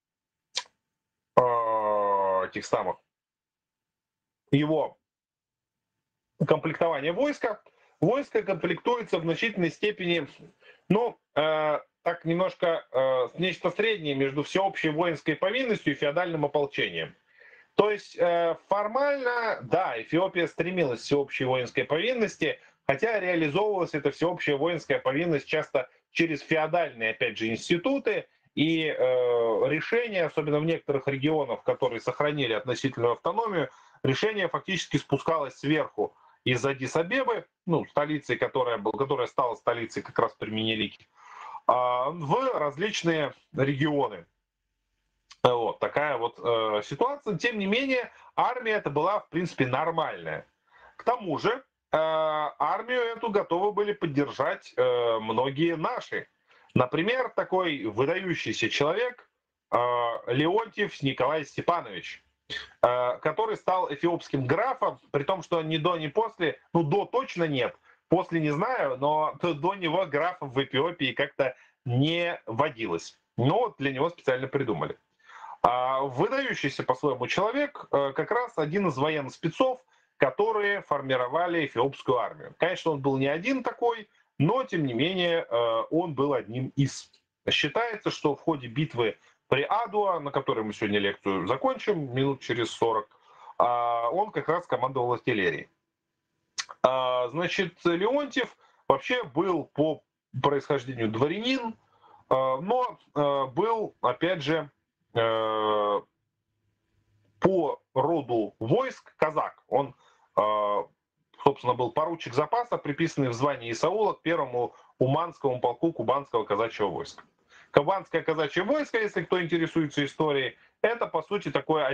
этих самых его комплектования войска, войско комплектуется в значительной степени, ну, так немножко нечто среднее между всеобщей воинской повинностью и феодальным ополчением. То есть формально, да, Эфиопия стремилась к всеобщей воинской повинности, хотя реализовывалась эта всеобщая воинская повинность часто через феодальные, опять же, институты, и решения, особенно в некоторых регионах, которые сохранили относительную автономию, решение фактически спускалось сверху из Аддис-Абебы, ну, столицей, которая стала столицей как раз при Менелике, в различные регионы. Вот такая вот ситуация. Тем не менее, армия это была, в принципе, нормальная. К тому же, армию эту готовы были поддержать многие наши. Например, такой выдающийся человек Леонтьев Николай Степанович, который стал эфиопским графом, при том, что ни до, ни после, ну до точно нет, после не знаю, но до него графов в Эфиопии как-то не водилось. Но вот для него специально придумали. Выдающийся по-своему человек, как раз один из военных спецов, которые формировали эфиопскую армию. Конечно, он был не один такой, но тем не менее он был одним из. Считается, что в ходе битвы при Адуа, на которой мы сегодня лекцию закончим, минут через 40, он как раз командовал артиллерией. Значит, Леонтьев вообще был по происхождению дворянин, но был, опять же, по роду войск казак. Он, собственно, был поручик запаса, приписанный в звании Исаула к первому Уманскому полку Кубанского казачьего войска. Кубанское казачье войско, если кто интересуется историей, это, по сути,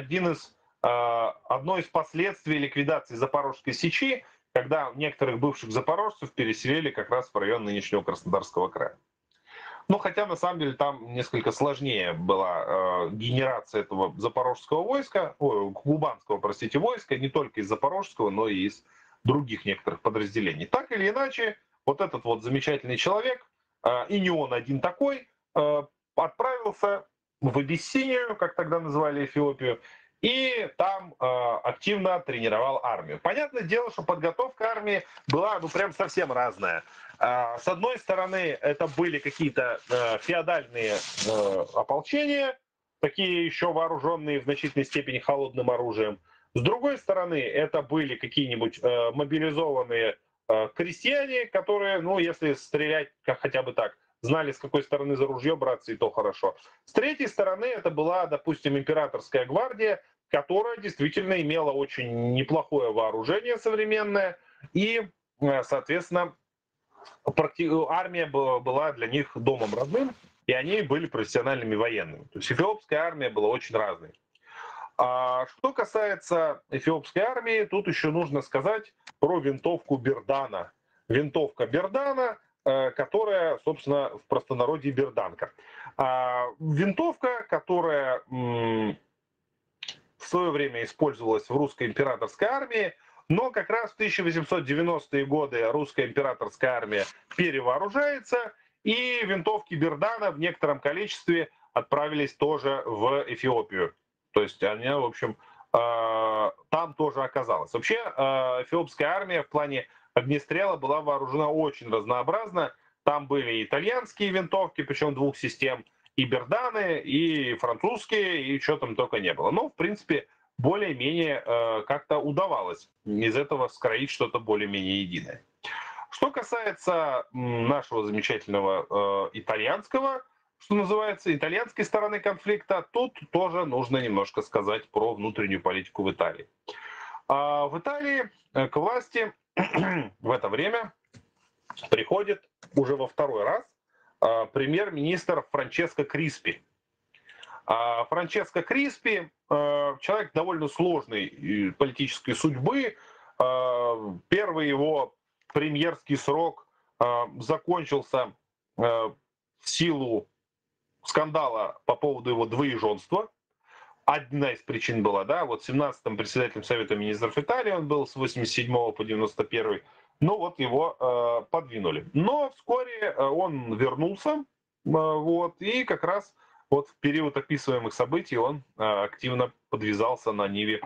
одно из последствий ликвидации Запорожской сечи, когда некоторых бывших запорожцев переселили как раз в район нынешнего Краснодарского края. Ну, хотя, на самом деле, там несколько сложнее была генерация этого запорожского войска, кубанского, простите, войска, не только из запорожского, но и из других некоторых подразделений. Так или иначе, вот этот вот замечательный человек, и не он один такой, отправился в Абиссинию, как тогда называли Эфиопию, и там активно тренировал армию. Понятное дело, что подготовка армии была, ну, прям совсем разная. С одной стороны, это были какие-то феодальные ополчения, такие еще вооруженные в значительной степени холодным оружием. С другой стороны, это были какие-нибудь мобилизованные крестьяне, которые, ну, если стрелять хотя бы так, знали, с какой стороны за ружье браться, и то хорошо. С третьей стороны, это была, допустим, императорская гвардия, которая действительно имела очень неплохое вооружение современное, и, соответственно, армия была для них домом родным, и они были профессиональными военными. То есть эфиопская армия была очень разной. Что касается эфиопской армии, тут еще нужно сказать про винтовку Бердана. Винтовка Бердана, которая, собственно, в простонародье берданка. Винтовка, которая в свое время использовалась в русской императорской армии, но как раз в 1890-е годы русская императорская армия перевооружается, и винтовки Бердана в некотором количестве отправились тоже в Эфиопию. То есть она, в общем, там тоже оказалась. Вообще, эфиопская армия в плане огнестрела была вооружена очень разнообразно. Там были итальянские винтовки, причем двух систем, и Берданы, и французские, и что там только не было. Но, в принципе, более-менее как-то удавалось из этого скроить что-то более-менее единое. Что касается нашего замечательного итальянского, что называется, итальянской стороны конфликта, тут тоже нужно немножко сказать про внутреннюю политику в Италии. В Италии к власти в это время приходит уже во второй раз премьер-министр Франческо Криспи. Франческо Криспи человек довольно сложной политической судьбы. Первый его премьерский срок закончился в силу скандала по поводу его двоеженства. Одна из причин была, да, вот 17-м председателем Совета министров Италии он был с 87 по 91, ну вот его подвинули. Но вскоре он вернулся, вот, и как раз вот в период описываемых событий он активно подвязался на ниве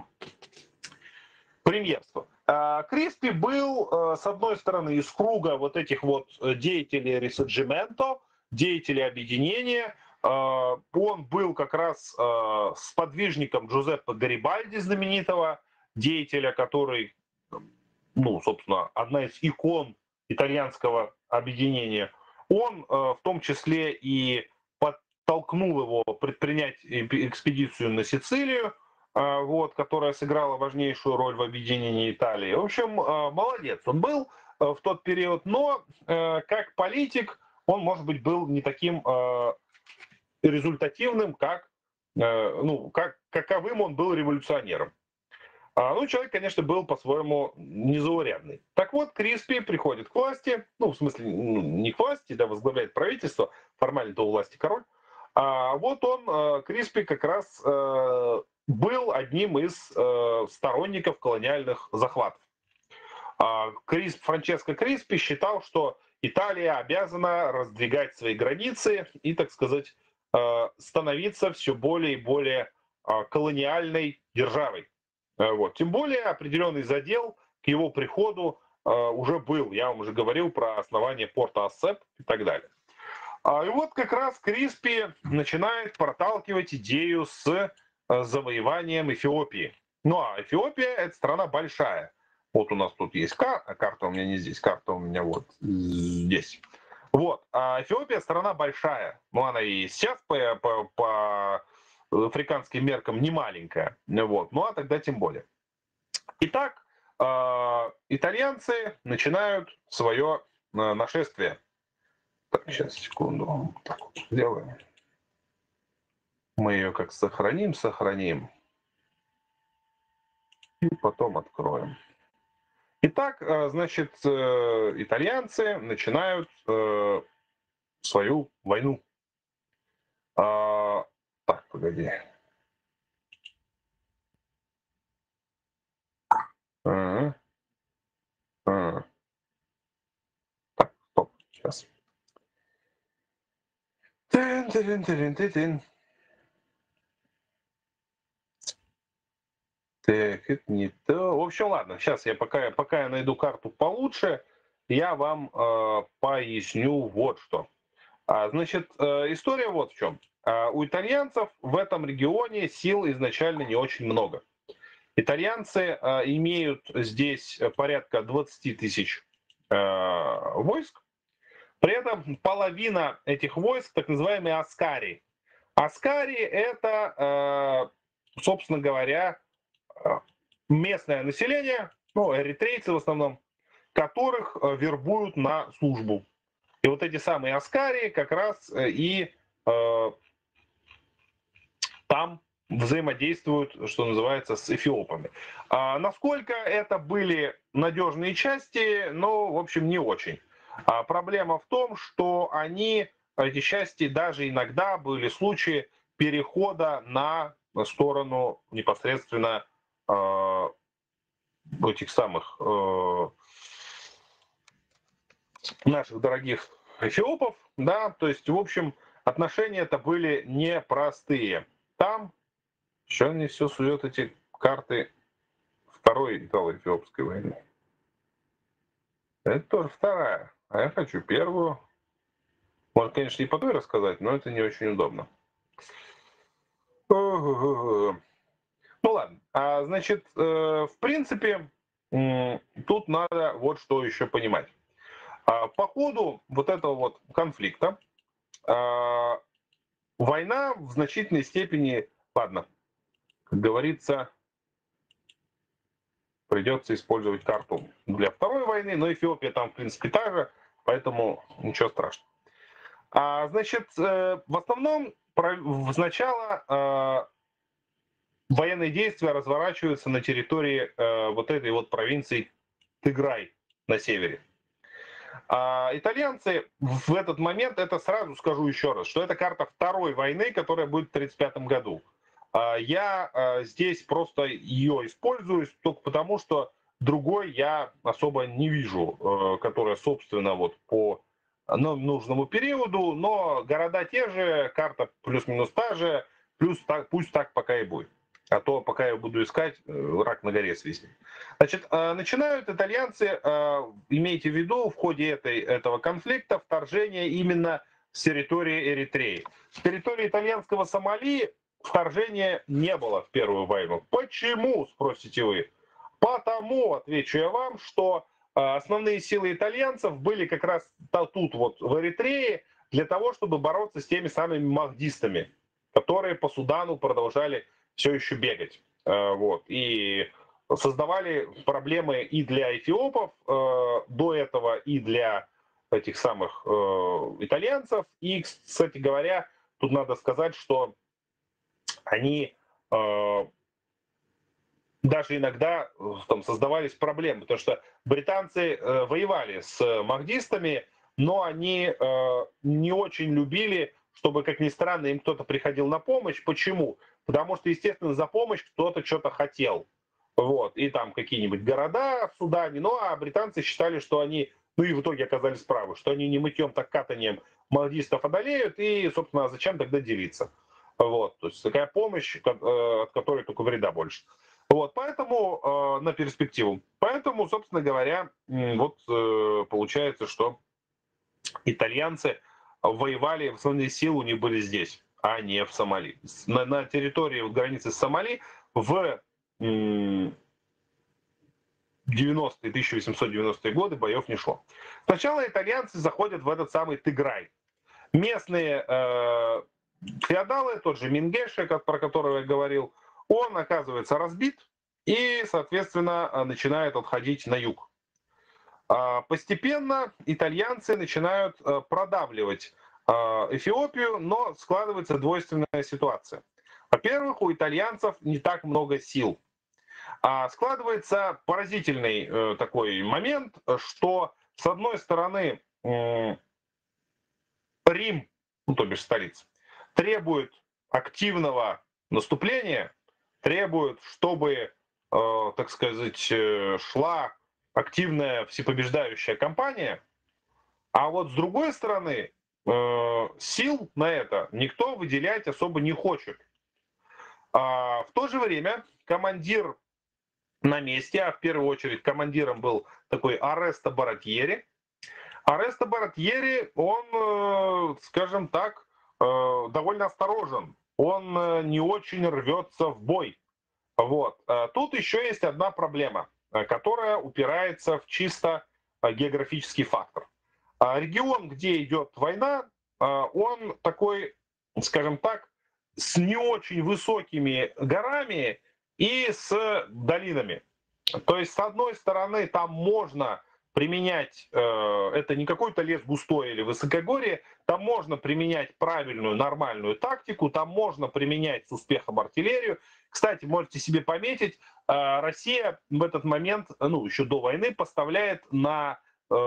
премьерства. Криспи был, с одной стороны, из круга вот этих вот деятелей Рисорджименто, деятелей объединения. Он был как раз сподвижником Джузеппе Гарибальди, знаменитого деятеля, который, ну, собственно, одна из икон итальянского объединения. Он в том числе и подтолкнул его предпринять экспедицию на Сицилию, вот, которая сыграла важнейшую роль в объединении Италии. В общем, молодец он был в тот период, но как политик он, может быть, был не таким результативным, как, ну, каковым он был революционером. Ну, человек, конечно, был по-своему незаурядный. Так вот, Криспи приходит к власти, ну, в смысле, не к власти, да, возглавляет правительство, формально-то у власти король. Вот он, Криспи, как раз был одним из сторонников колониальных захватов. Франческо Криспи считал, что Италия обязана раздвигать свои границы и, так сказать, становиться все более и более колониальной державой. Вот. Тем более определенный задел к его приходу уже был. Я вам уже говорил про основание порта Ассеп и так далее. И вот как раз Криспи начинает проталкивать идею с завоеванием Эфиопии. Ну а Эфиопия — это страна большая. Вот у нас тут есть карта, карта у меня не здесь, карта у меня вот здесь. Вот. А Эфиопия страна большая. Ну, она и сейчас по африканским меркам не маленькая. Вот. Ну, а тогда тем более. Итак, итальянцы начинают свое нашествие. Так, сейчас, секунду. Так вот сделаем. Мы ее как сохраним. И потом откроем. Итак, значит, итальянцы начинают свою войну. Так, погоди. Так, стоп, сейчас. Так, это не то. В общем, ладно, сейчас я пока я найду карту получше, я вам поясню вот что. Значит, история вот в чем. У итальянцев в этом регионе сил изначально не очень много. Итальянцы имеют здесь порядка 20 тысяч войск. При этом половина этих войск так называемые аскари. Аскари — это, собственно говоря, местное население, ну, эритрейцы в основном, которых вербуют на службу. И вот эти самые аскари как раз и там взаимодействуют, что называется, с эфиопами. Насколько это были надежные части, ну, в общем, не очень. Проблема в том, что эти части, даже иногда были случаи перехода на сторону непосредственно этих самых наших дорогих эфиопов, да, то есть, в общем, отношения-то были непростые. Там, что они все сует эти карты Второй итало-эфиопской войны. Это тоже вторая, а я хочу первую. Можно, конечно, и по той рассказать, но это не очень удобно. Ну ладно, значит, в принципе, тут надо вот что еще понимать. По ходу вот этого вот конфликта война в значительной степени, ладно, как говорится, придется использовать карту для второй войны, но Эфиопия там, в принципе, та же, поэтому ничего страшного. Значит, в основном сначала военные действия разворачиваются на территории вот этой вот провинции Тыграй на севере. Итальянцы в этот момент, это сразу скажу еще раз, что это карта второй войны, которая будет в 1935 году. Я здесь просто ее использую только потому, что другой я особо не вижу, которая, собственно, вот по нужному периоду, но города те же, карта плюс-минус та же, пусть так пока и будет. А то, пока я буду искать, рак на горе свистнет. Значит, начинают итальянцы, имейте в виду, в ходе этого конфликта вторжение именно с территории Эритреи. С территории итальянского Сомали вторжения не было в Первую войну. Почему, спросите вы? Потому, отвечу я вам, что основные силы итальянцев были как раз тут, вот в Эритрее, для того, чтобы бороться с теми самыми махдистами, которые по Судану продолжали все еще бегать. Вот. И создавали проблемы и для эфиопов до этого, и для этих самых итальянцев. И, кстати говоря, тут надо сказать, что они даже иногда там создавались проблемы, потому что британцы воевали с махдистами, но они не очень любили, чтобы, как ни странно, им кто-то приходил на помощь. Почему? Потому что, естественно, за помощь кто-то что-то хотел. вот, и там какие-нибудь города в Судане, ну а британцы считали, что они, ну и в итоге оказались правы, что они не мытьем, так катанием маhdистов одолеют, и, собственно, зачем тогда делиться? Вот, то есть такая помощь, от которой только вреда больше. Вот, поэтому на перспективу. Поэтому, собственно говоря, вот получается, что итальянцы воевали, основные силы у них были здесь, а не в Сомали. На территории вот, границы с Сомали в 90-е, 1890-е годы боев не шло. Сначала итальянцы заходят в этот самый Тиграй. Местные феодалы, тот же Мингеше, про которого я говорил, он оказывается разбит и, соответственно, начинает отходить на юг. Постепенно итальянцы начинают продавливать Эфиопию, но складывается двойственная ситуация. Во-первых, у итальянцев не так много сил. Складывается поразительный такой момент, что с одной стороны Рим, ну, то бишь столица, требует активного наступления, требует, чтобы, так сказать, шла активная всепобеждающая кампания, а вот с другой стороны сил на это никто выделять особо не хочет. В то же время командир на месте, а в первую очередь командиром был такой Аресто Баратьери. Аресто Баратьери, он, скажем так, довольно осторожен. Он не очень рвется в бой. Вот. Тут еще есть одна проблема, которая упирается в чисто географический фактор. Регион, где идет война, он такой, скажем так, с не очень высокими горами и с долинами. То есть, с одной стороны, там можно применять, это не какой-то лес густой или высокогорье, там можно применять правильную, нормальную тактику, там можно применять с успехом артиллерию. Кстати, можете себе пометить, Россия в этот момент, ну, еще до войны, поставляет на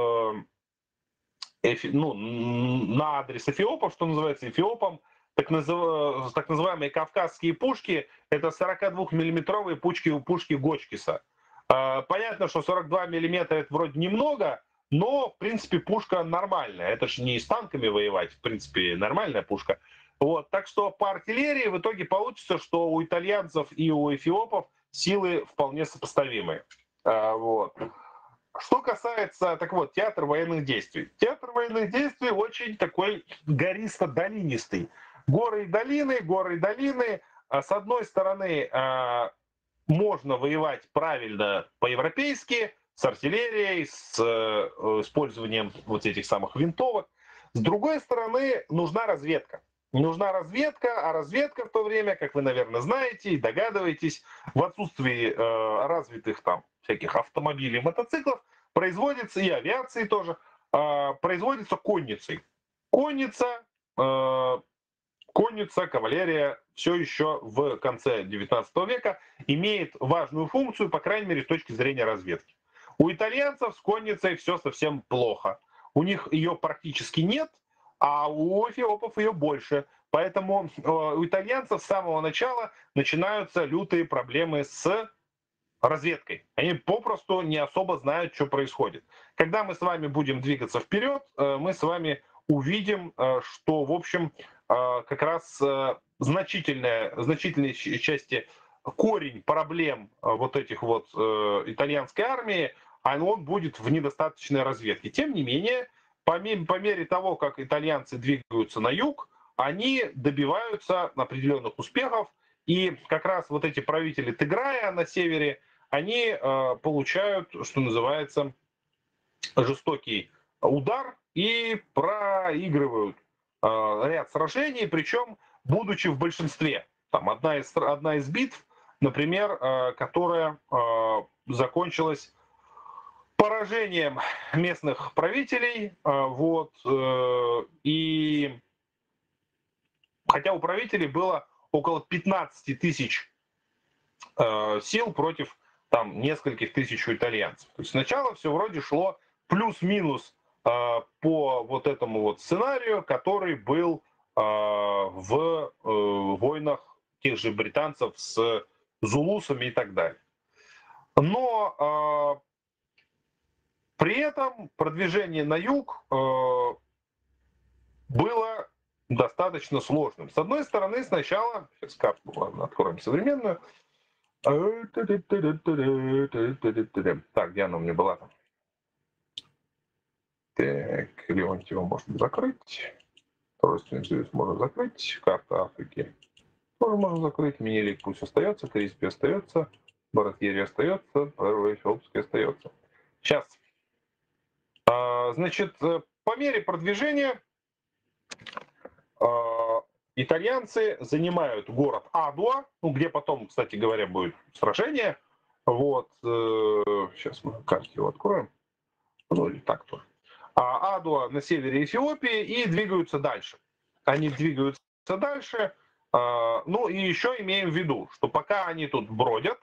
на адрес эфиопов, что называется, эфиопам, так называемые кавказские пушки, это 42-миллиметровые пушки Гочкиса. Понятно, что 42 миллиметра это вроде немного, но, в принципе, пушка нормальная. Это же не с танками воевать, в принципе, нормальная пушка. Вот. Так что по артиллерии в итоге получится, что у итальянцев и у эфиопов силы вполне сопоставимые. Вот. Что касается, так вот, театр военных действий. Театр военных действий очень такой гористо-долинистый. Горы и долины. С одной стороны, можно воевать правильно по-европейски, с артиллерией, с использованием вот этих самых винтовок. С другой стороны, нужна разведка. Нужна разведка, а разведка в то время, как вы, наверное, знаете и догадываетесь, в отсутствии развитых там всяких автомобилей, мотоциклов, производится, и авиации тоже, производится конницей. Конница, кавалерия все еще в конце 19 века имеет важную функцию, по крайней мере, с точки зрения разведки. У итальянцев с конницей все совсем плохо. У них ее практически нет, а у эфиопов ее больше. Поэтому у итальянцев с самого начала начинаются лютые проблемы с разведкой. Они попросту не особо знают, что происходит. Когда мы с вами будем двигаться вперед, мы с вами увидим, что, в общем, как раз значительной части корень проблем вот этих вот итальянской армии, он будет в недостаточной разведке. Тем не менее, по мере того, как итальянцы двигаются на юг, они добиваются определенных успехов, и как раз вот эти правители Тиграя на севере, они получают, что называется, жестокий удар и проигрывают ряд сражений, причем будучи в большинстве. Там одна из битв, например, которая закончилась поражением местных правителей, вот, и хотя у правителей было около 15 тысяч сил против там нескольких тысяч у итальянцев. То есть сначала все вроде шло плюс-минус по вот этому вот сценарию, который был в войнах тех же британцев с зулусами и так далее. Но при этом продвижение на юг было достаточно сложным. С одной стороны, сначала, сейчас карту, ладно, откроем современную. Так, где она у меня была там? Так, Леонтьева можно закрыть. Тройственный союз можно закрыть. Карта Африки тоже можно закрыть. Минелик пусть остается, Криспи остается, Баратьери остается, Эфиопский остается. Сейчас. Значит, по мере продвижения итальянцы занимают город Адуа, ну, где потом, кстати говоря, будет сражение. Вот, сейчас мы карту его откроем. Ну, или так тоже. Адуа на севере Эфиопии и двигаются дальше. Они двигаются дальше. Ну, и еще имеем в виду, что пока они тут бродят,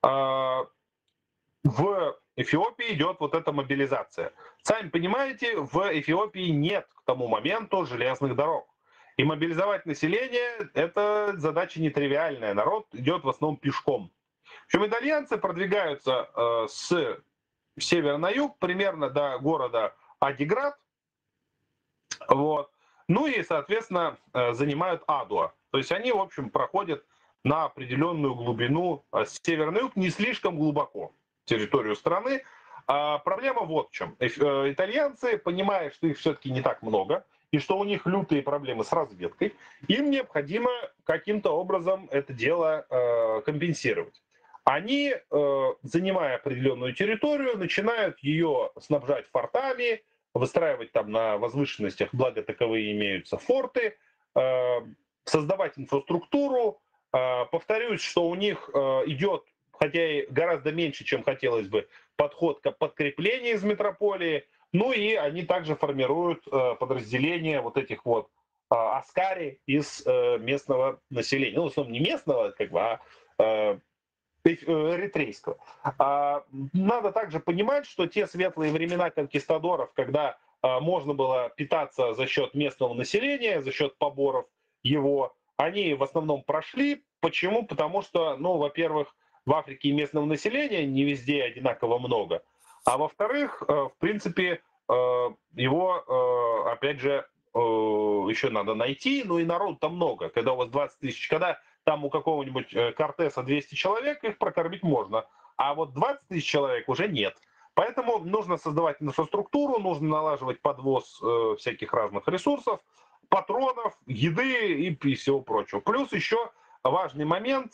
в Эфиопии идет вот эта мобилизация. Сами понимаете, в Эфиопии нет к тому моменту железных дорог. И мобилизовать население – это задача нетривиальная. Народ идет в основном пешком. Причем итальянцы продвигаются с севера на юг, примерно до города Адиград. Вот. Ну и, соответственно, занимают Адуа. То есть они, в общем, проходят на определенную глубину с севера на юг, не слишком глубоко территорию страны. Проблема вот в чем. Итальянцы, понимая, что их все-таки не так много, и что у них лютые проблемы с разведкой, им необходимо каким-то образом это дело компенсировать. Они, занимая определенную территорию, начинают ее снабжать фортами, выстраивать там на возвышенностях, благо таковые имеются, форты, создавать инфраструктуру. Повторюсь, что у них идет, хотя и гораздо меньше, чем хотелось бы, подход к подкреплению из метрополии. Ну и они также формируют подразделения вот этих вот аскари из местного населения. Ну, в основном не местного, как бы, а эритрейского. Надо также понимать, что те светлые времена конкистадоров, когда можно было питаться за счет местного населения, за счет поборов его, они в основном прошли. Почему? Потому что, ну, во-первых, в Африке местного населения не везде одинаково много, а во-вторых, в принципе, его, опять же, еще надо найти, ну и народу там много. Когда у вас 20 тысяч, когда там у какого-нибудь Кортеса 200 человек, их прокормить можно. А вот 20 тысяч человек уже нет. Поэтому нужно создавать инфраструктуру, нужно налаживать подвоз всяких разных ресурсов, патронов, еды и всего прочего. Плюс еще важный момент,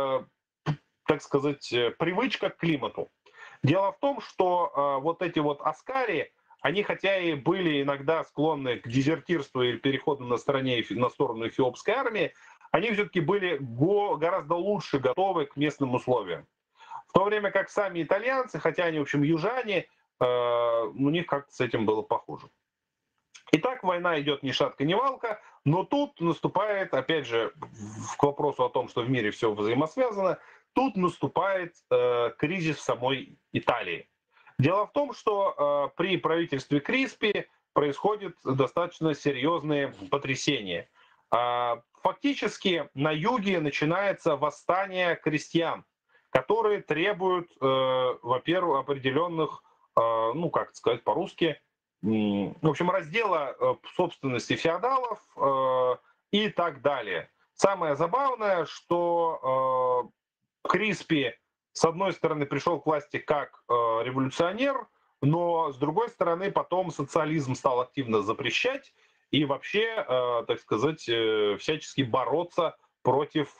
так сказать, привычка к климату. Дело в том, что вот эти вот аскари, они хотя и были иногда склонны к дезертирству или переходу на сторону эфиопской армии, они все-таки были гораздо лучше готовы к местным условиям. В то время как сами итальянцы, хотя они, в общем, южане, у них как-то с этим было похуже. Итак, война идет ни шатка, ни валка, но тут наступает, опять же, к вопросу о том, что в мире все взаимосвязано, тут наступает кризис в самой Италии. Дело в том, что при правительстве Криспи происходят достаточно серьезные потрясения. Фактически на юге начинается восстание крестьян, которые требуют, во-первых, определенных, ну, как это сказать по-русски, в общем, раздела собственности феодалов и так далее. Самое забавное, что Криспи, с одной стороны, пришел к власти как революционер, но с другой стороны, потом социализм стал активно запрещать и вообще, так сказать, всячески бороться против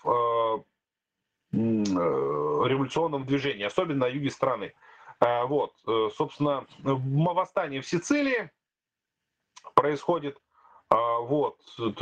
революционного движения, особенно на юге страны. Вот, собственно, восстание в Сицилии происходит. Вот.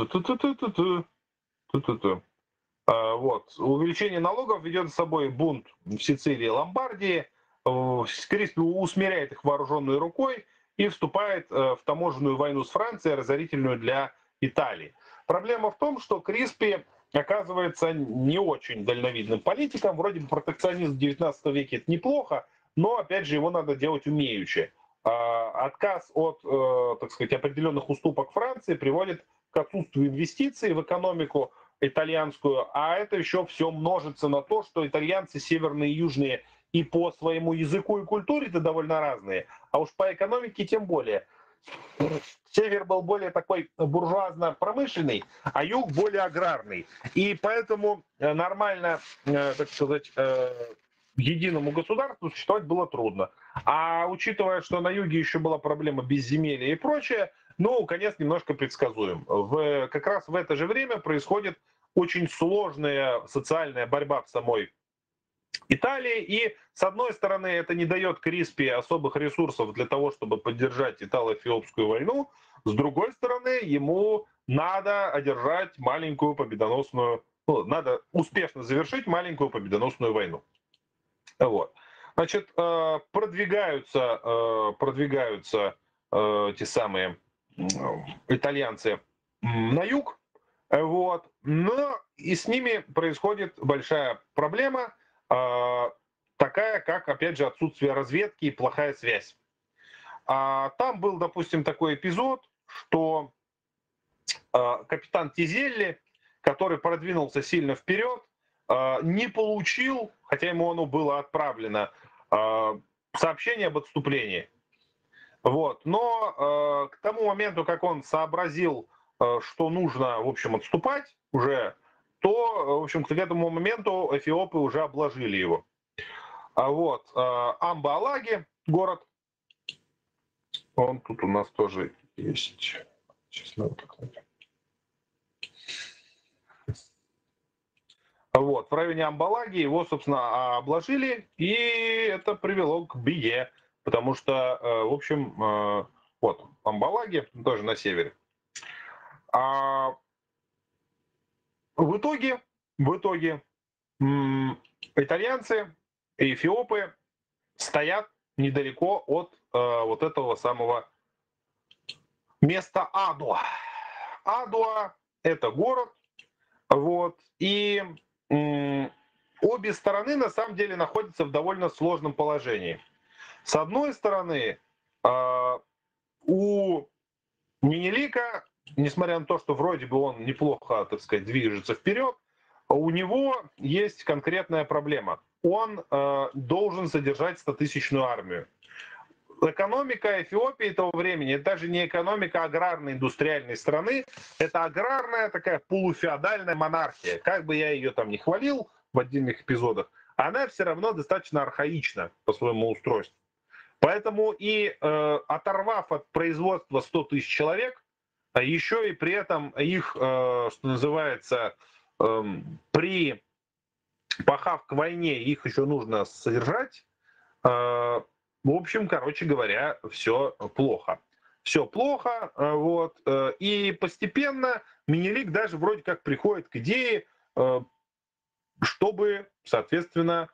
Вот. Увеличение налогов ведет за собой бунт в Сицилии и Ломбардии. Криспи усмиряет их вооруженной рукой и вступает в таможенную войну с Францией, разорительную для Италии. Проблема в том, что Криспи оказывается не очень дальновидным политиком. Вроде бы протекционизм в 19 веке это неплохо, но, опять же, его надо делать умеючи. Отказ от, так сказать, определенных уступок Франции приводит к отсутствию инвестиций в экономику итальянскую, а это еще все множится на то, что итальянцы северные и южные и по своему языку и культуре-то довольно разные, а уж по экономике тем более. Север был более такой буржуазно-промышленный, а юг более аграрный. И поэтому нормально, так сказать, единому государству существовать было трудно. А учитывая, что на юге еще была проблема безземелья и прочее, ну, конец немножко предсказуем. Как раз в это же время происходит очень сложная социальная борьба в самой Италии, и с одной стороны это не дает Криспи особых ресурсов для того, чтобы поддержать итало-эфиопскую войну, с другой стороны ему надо одержать маленькую победоносную, ну, надо успешно завершить маленькую победоносную войну. Вот. Значит, продвигаются те самые итальянцы на юг, вот, но и с ними происходит большая проблема, такая как, опять же, отсутствие разведки и плохая связь. Там был, допустим, такой эпизод, что капитан Тизелли, который продвинулся сильно вперед, не получил, хотя ему оно было отправлено, сообщение об отступлении. Вот. Но к тому моменту, как он сообразил, что нужно, в общем, отступать уже, то, в общем, к этому моменту эфиопы уже обложили его. Вот. Амба-Алаги, город, он тут у нас тоже есть. Сейчас надо как-то... Вот, в районе Амбалаги его, собственно, обложили, и это привело к беде, потому что, в общем, вот, Амбалаги, тоже на севере. В итоге итальянцы и эфиопы стоят недалеко от вот этого самого места Адуа. Адуа — это город, вот, и обе стороны на самом деле находятся в довольно сложном положении. С одной стороны, у Менелика, несмотря на то, что вроде бы он неплохо, так сказать, движется вперед, у него есть конкретная проблема. Он должен содержать 100-тысячную армию. Экономика Эфиопии того времени — это даже не экономика аграрной индустриальной страны, это аграрная такая полуфеодальная монархия. Как бы я ее там не хвалил в отдельных эпизодах, она все равно достаточно архаична по своему устройству. Поэтому и оторвав от производства 100 тысяч человек, еще и при этом их, что называется, припахав к войне, их еще нужно содержать, в общем, короче говоря, все плохо. Все плохо, вот, и постепенно Менелик даже вроде как приходит к идее, чтобы, соответственно,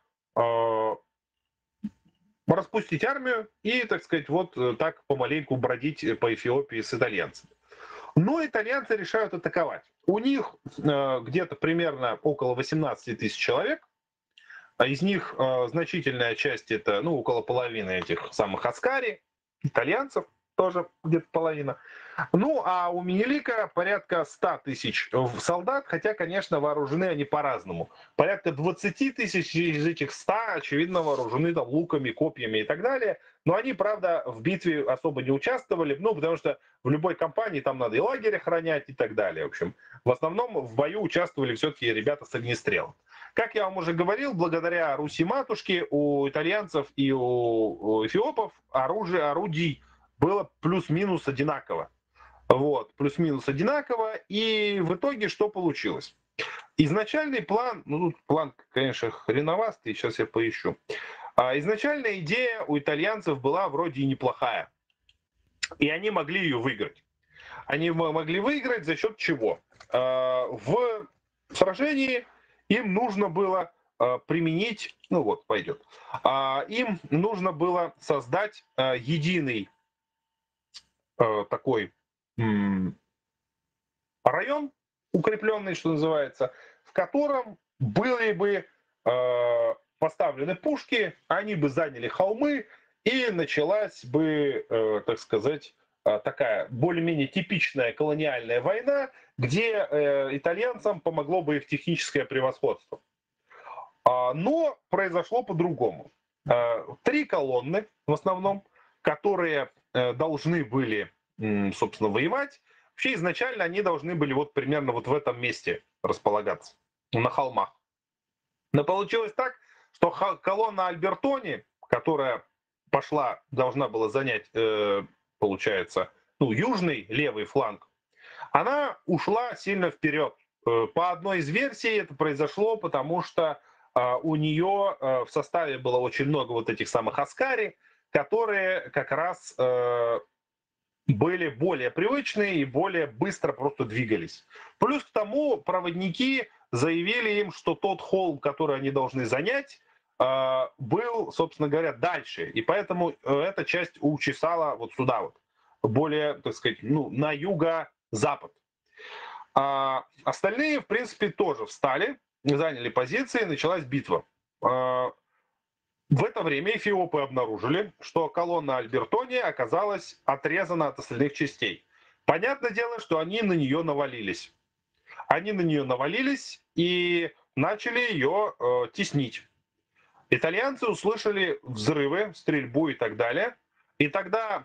распустить армию и, так сказать, вот так помаленьку бродить по Эфиопии с итальянцами. Но итальянцы решают атаковать. У них где-то примерно около 18 тысяч человек, а из них значительная часть, это, ну, около половины этих самых аскари, итальянцев, тоже где-то половина. Ну, а у Менелика порядка 100 тысяч солдат, хотя, конечно, вооружены они по-разному. Порядка 20 тысяч из этих 100, очевидно, вооружены там луками, копьями и так далее. Но они, правда, в битве особо не участвовали, ну, потому что в любой кампании там надо и лагерь охранять и так далее. В общем, в основном в бою участвовали все-таки ребята с огнестрелом. Как я вам уже говорил, благодаря Руси-матушке у итальянцев и у эфиопов орудий было плюс-минус одинаково. Вот, плюс-минус одинаково. И в итоге что получилось? Изначальный план, ну тут план, конечно, хреновастый, сейчас я поищу. Изначальная идея у итальянцев была вроде и неплохая. И они могли ее выиграть. Они могли выиграть за счет чего? В сражении им нужно было применить, ну вот, пойдет. Им нужно было создать единый такой район, укрепленный, что называется, в котором были бы поставлены пушки, они бы заняли холмы, и началась бы, так сказать, такая более-менее типичная колониальная война, где итальянцам помогло бы их техническое превосходство. Но произошло по-другому. 3 колонны в основном, которые должны были, собственно, воевать. Вообще изначально они должны были вот примерно вот в этом месте располагаться, на холмах. Но получилось так, что колонна Альбертони, которая должна была занять, получается, ну, южный левый фланг, она ушла сильно вперед. По одной из версий это произошло, потому что у нее в составе было очень много вот этих самых аскари, которые как раз были более привычные и более быстро просто двигались. Плюс к тому проводники заявили им, что тот холм, который они должны занять, был, собственно говоря, дальше. И поэтому эта часть учесала вот сюда вот, более, так сказать, ну, на юго-запад. А остальные, в принципе, тоже встали, заняли позиции, началась битва. В это время эфиопы обнаружили, что колонна Альбертони оказалась отрезана от остальных частей. Понятное дело, что они на нее навалились. Они на нее навалились и начали ее теснить. Итальянцы услышали взрывы, стрельбу и так далее. И тогда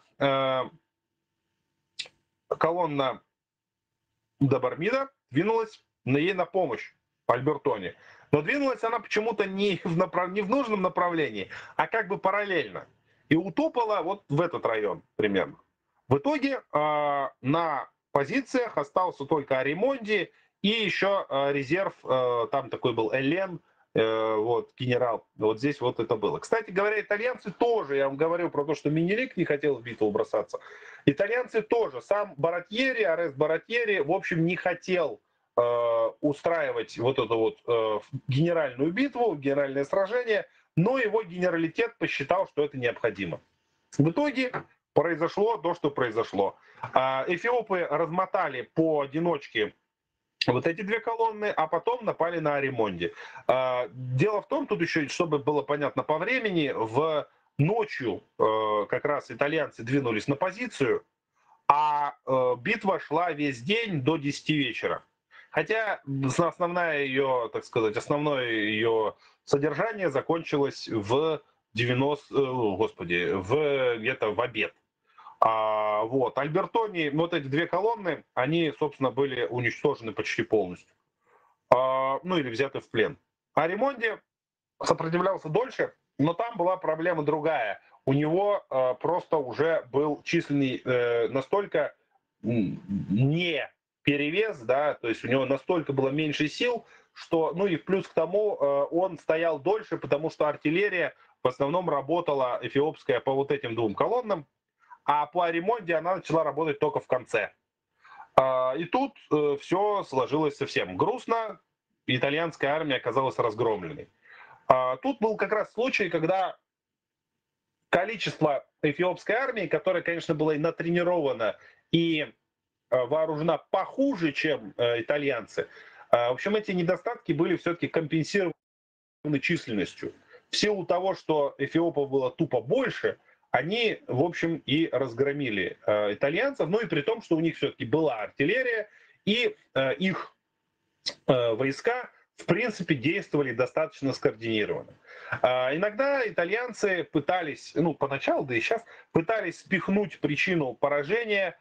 колонна Добармида двинулась ей на помощь Альбертони. Но двинулась она почему-то не в нужном направлении, а как бы параллельно. И утопала вот в этот район примерно. В итоге на позициях остался только Аримонди и еще резерв, там такой был Элен, вот, генерал. Вот здесь вот это было. Кстати говоря, итальянцы тоже, я вам говорил про то, что Менелик не хотел в битву бросаться. Итальянцы тоже. Сам Баратьери, Арест Баратьери, в общем, не хотел устраивать вот эту вот генеральную битву, генеральное сражение, но его генералитет посчитал, что это необходимо. В итоге произошло то, что произошло. Эфиопы размотали поодиночке вот эти 2 колонны, а потом напали на Аримонди. Дело в том, тут еще, чтобы было понятно по времени, ночью как раз итальянцы двинулись на позицию, а битва шла весь день до 10 вечера. Хотя основное ее содержание закончилось в 90, где-то в обед. Вот. Альбертони, вот эти 2 колонны, они, собственно, были уничтожены почти полностью. Ну или взяты в плен. А Ремонди сопротивлялся дольше, но там была проблема другая. У него просто уже был численный настолько не перевес, да, то есть у него настолько было меньше сил, что, ну и плюс к тому, он стоял дольше, потому что артиллерия в основном работала эфиопская по вот этим 2 колоннам, а по Аримонде она начала работать только в конце. И тут все сложилось совсем грустно, итальянская армия оказалась разгромленной. Тут был как раз случай, когда количество эфиопской армии, которая, конечно, была и натренирована, и вооружена похуже, чем итальянцы, в общем, эти недостатки были все-таки компенсированы численностью. В силу того, что эфиопов было тупо больше, они, в общем, и разгромили итальянцев, ну и при том, что у них все-таки была артиллерия, и их войска, в принципе, действовали достаточно скоординированно. Иногда итальянцы пытались, ну, поначалу, да и сейчас, пытались спихнуть причину поражения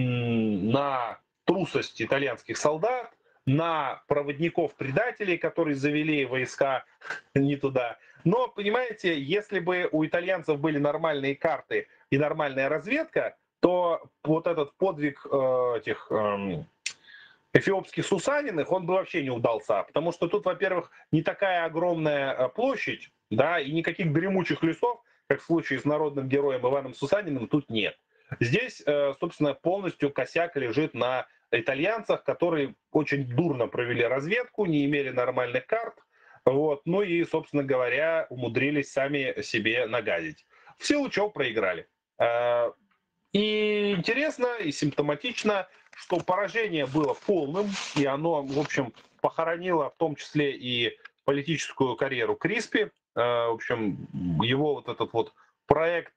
на трусость итальянских солдат, на проводников-предателей, которые завели войска не туда. Но, понимаете, если бы у итальянцев были нормальные карты и нормальная разведка, то вот этот подвиг этих эфиопских сусаниных, он бы вообще не удался. Потому что тут, во-первых, не такая огромная площадь, да, и никаких дремучих лесов, как в случае с народным героем Иваном Сусаниным, тут нет. Здесь, собственно, полностью косяк лежит на итальянцах, которые очень дурно провели разведку, не имели нормальных карт, вот, ну и, собственно говоря, умудрились сами себе нагадить. В силу чего проиграли. И интересно, и симптоматично, что поражение было полным, и оно, в общем, похоронило в том числе и политическую карьеру Криспи. В общем, его вот этот вот проект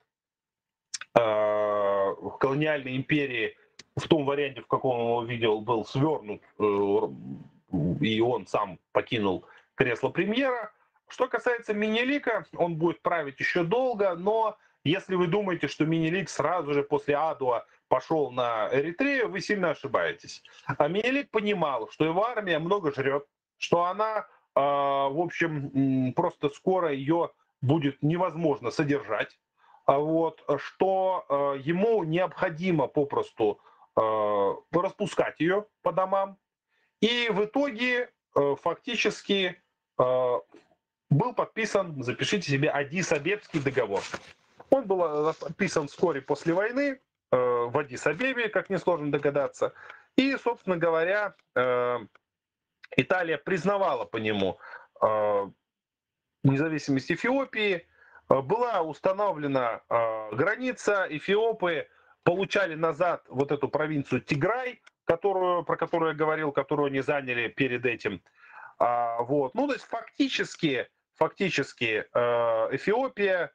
колониальной империи в том варианте, в каком он его видел, был свернут, и он сам покинул кресло премьера. Что касается Менелика, он будет править еще долго, но если вы думаете, что Менелик сразу же после Адуа пошел на Эритрею, вы сильно ошибаетесь. А Менелик понимал, что его армия много жрет, что она, в общем, просто скоро ее будет невозможно содержать, вот, что ему необходимо попросту распускать ее по домам. И в итоге фактически был подписан, запишите себе, Аддис-Абебский договор. Он был подписан вскоре после войны в Аддис-Абебе, как несложно догадаться. И, собственно говоря, Италия признавала по нему независимость Эфиопии. Была установлена граница, эфиопы получали назад вот эту провинцию Тиграй, про которую я говорил, которую они заняли перед этим. Вот. Ну, то есть фактически Эфиопия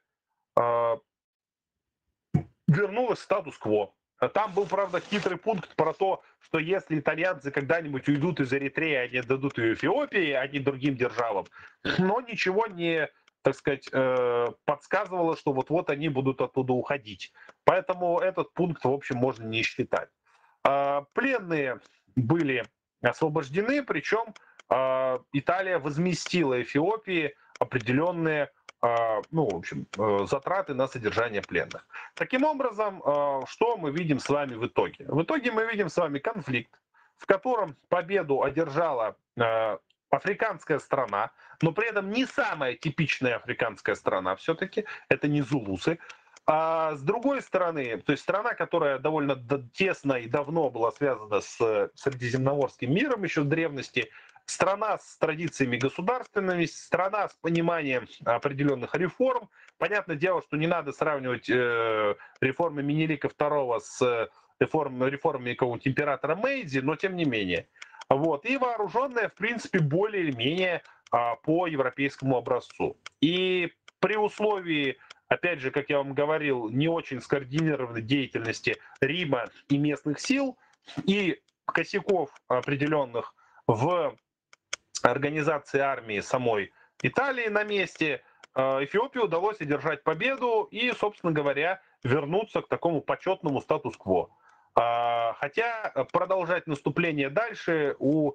вернулась в статус-кво. Там был, правда, хитрый пункт про то, что если итальянцы когда-нибудь уйдут из Эритреи, они отдадут ее Эфиопии, а не другим державам. Но ничего не, так сказать, подсказывало, что вот-вот они будут оттуда уходить. Поэтому этот пункт, в общем, можно не считать. Пленные были освобождены, причем Италия возместила Эфиопии определенные ну, в общем, затраты на содержание пленных. Таким образом, что мы видим с вами в итоге? В итоге мы видим с вами конфликт, в котором победу одержала африканская страна, но при этом не самая типичная африканская страна все-таки, это не зулусы. А с другой стороны, то есть страна, которая довольно тесно и давно была связана с Средиземноморским миром еще в древности, страна с традициями государственными, страна с пониманием определенных реформ. Понятное дело, что не надо сравнивать реформы Менелика II с реформами какого-нибудь императора Мэйдзи, но тем не менее. Вот. И вооруженная, в принципе, более или менее по европейскому образцу. И при условии, опять же, как я вам говорил, не очень скоординированной деятельности Рима и местных сил и косяков определенных в организации армии самой Италии на месте, Эфиопии удалось одержать победу и, собственно говоря, вернуться к такому почетному статус-кво. Хотя продолжать наступление дальше у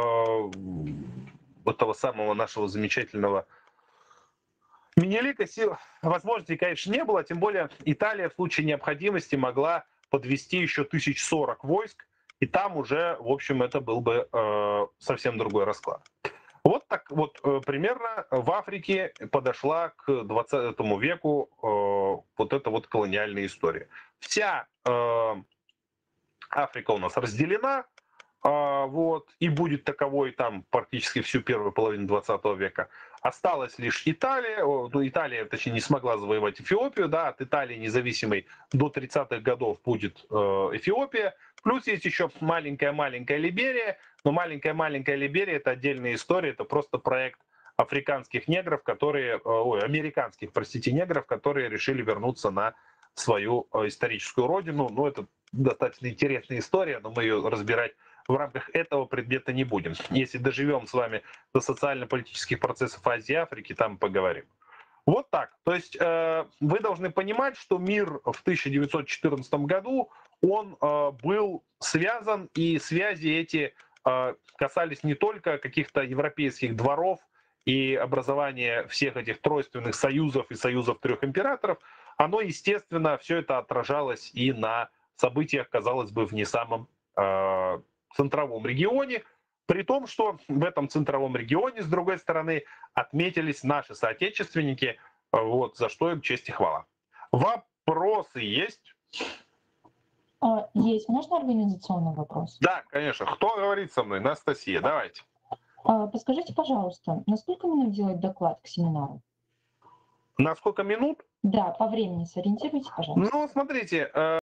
этого самого нашего замечательного Менелика сил, возможностей, конечно, не было, тем более Италия в случае необходимости могла подвести еще 1040 войск, и там уже, в общем, это был бы совсем другой расклад. Вот так вот примерно в Африке подошла к 20 веку вот эта вот колониальная история. Вся Африка у нас разделена, вот, и будет таковой там практически всю первую половину 20 века. Осталась лишь Италия, ну, Италия, точнее, не смогла завоевать Эфиопию, да, от Италии независимой до 30-х годов будет Эфиопия, плюс есть еще маленькая-маленькая Либерия, но маленькая-маленькая Либерия — это отдельная история, это просто проект африканских негров, американских, простите, негров, которые решили вернуться на свою историческую родину. Ну, это достаточно интересная история, но мы ее разбирать в рамках этого предмета не будем. Если доживем с вами до социально-политических процессов Азии и Африки, там поговорим. Вот так. То есть вы должны понимать, что мир в 1914 году, он был связан, и связи эти касались не только каких-то европейских дворов и образования всех этих тройственных союзов и союзов трех императоров, оно, естественно, все это отражалось и на событиях, казалось бы, в не самом центровом регионе, при том, что в этом центровом регионе, с другой стороны, отметились наши соотечественники, вот, за что им честь и хвала. Вопросы есть? Есть. Можно организационный вопрос? Да, конечно. Кто говорит со мной? Анастасия, давайте. Подскажите, пожалуйста, на сколько минут делать доклад к семинару? На сколько минут? Да, по времени сориентируйте, пожалуйста. Ну, смотрите,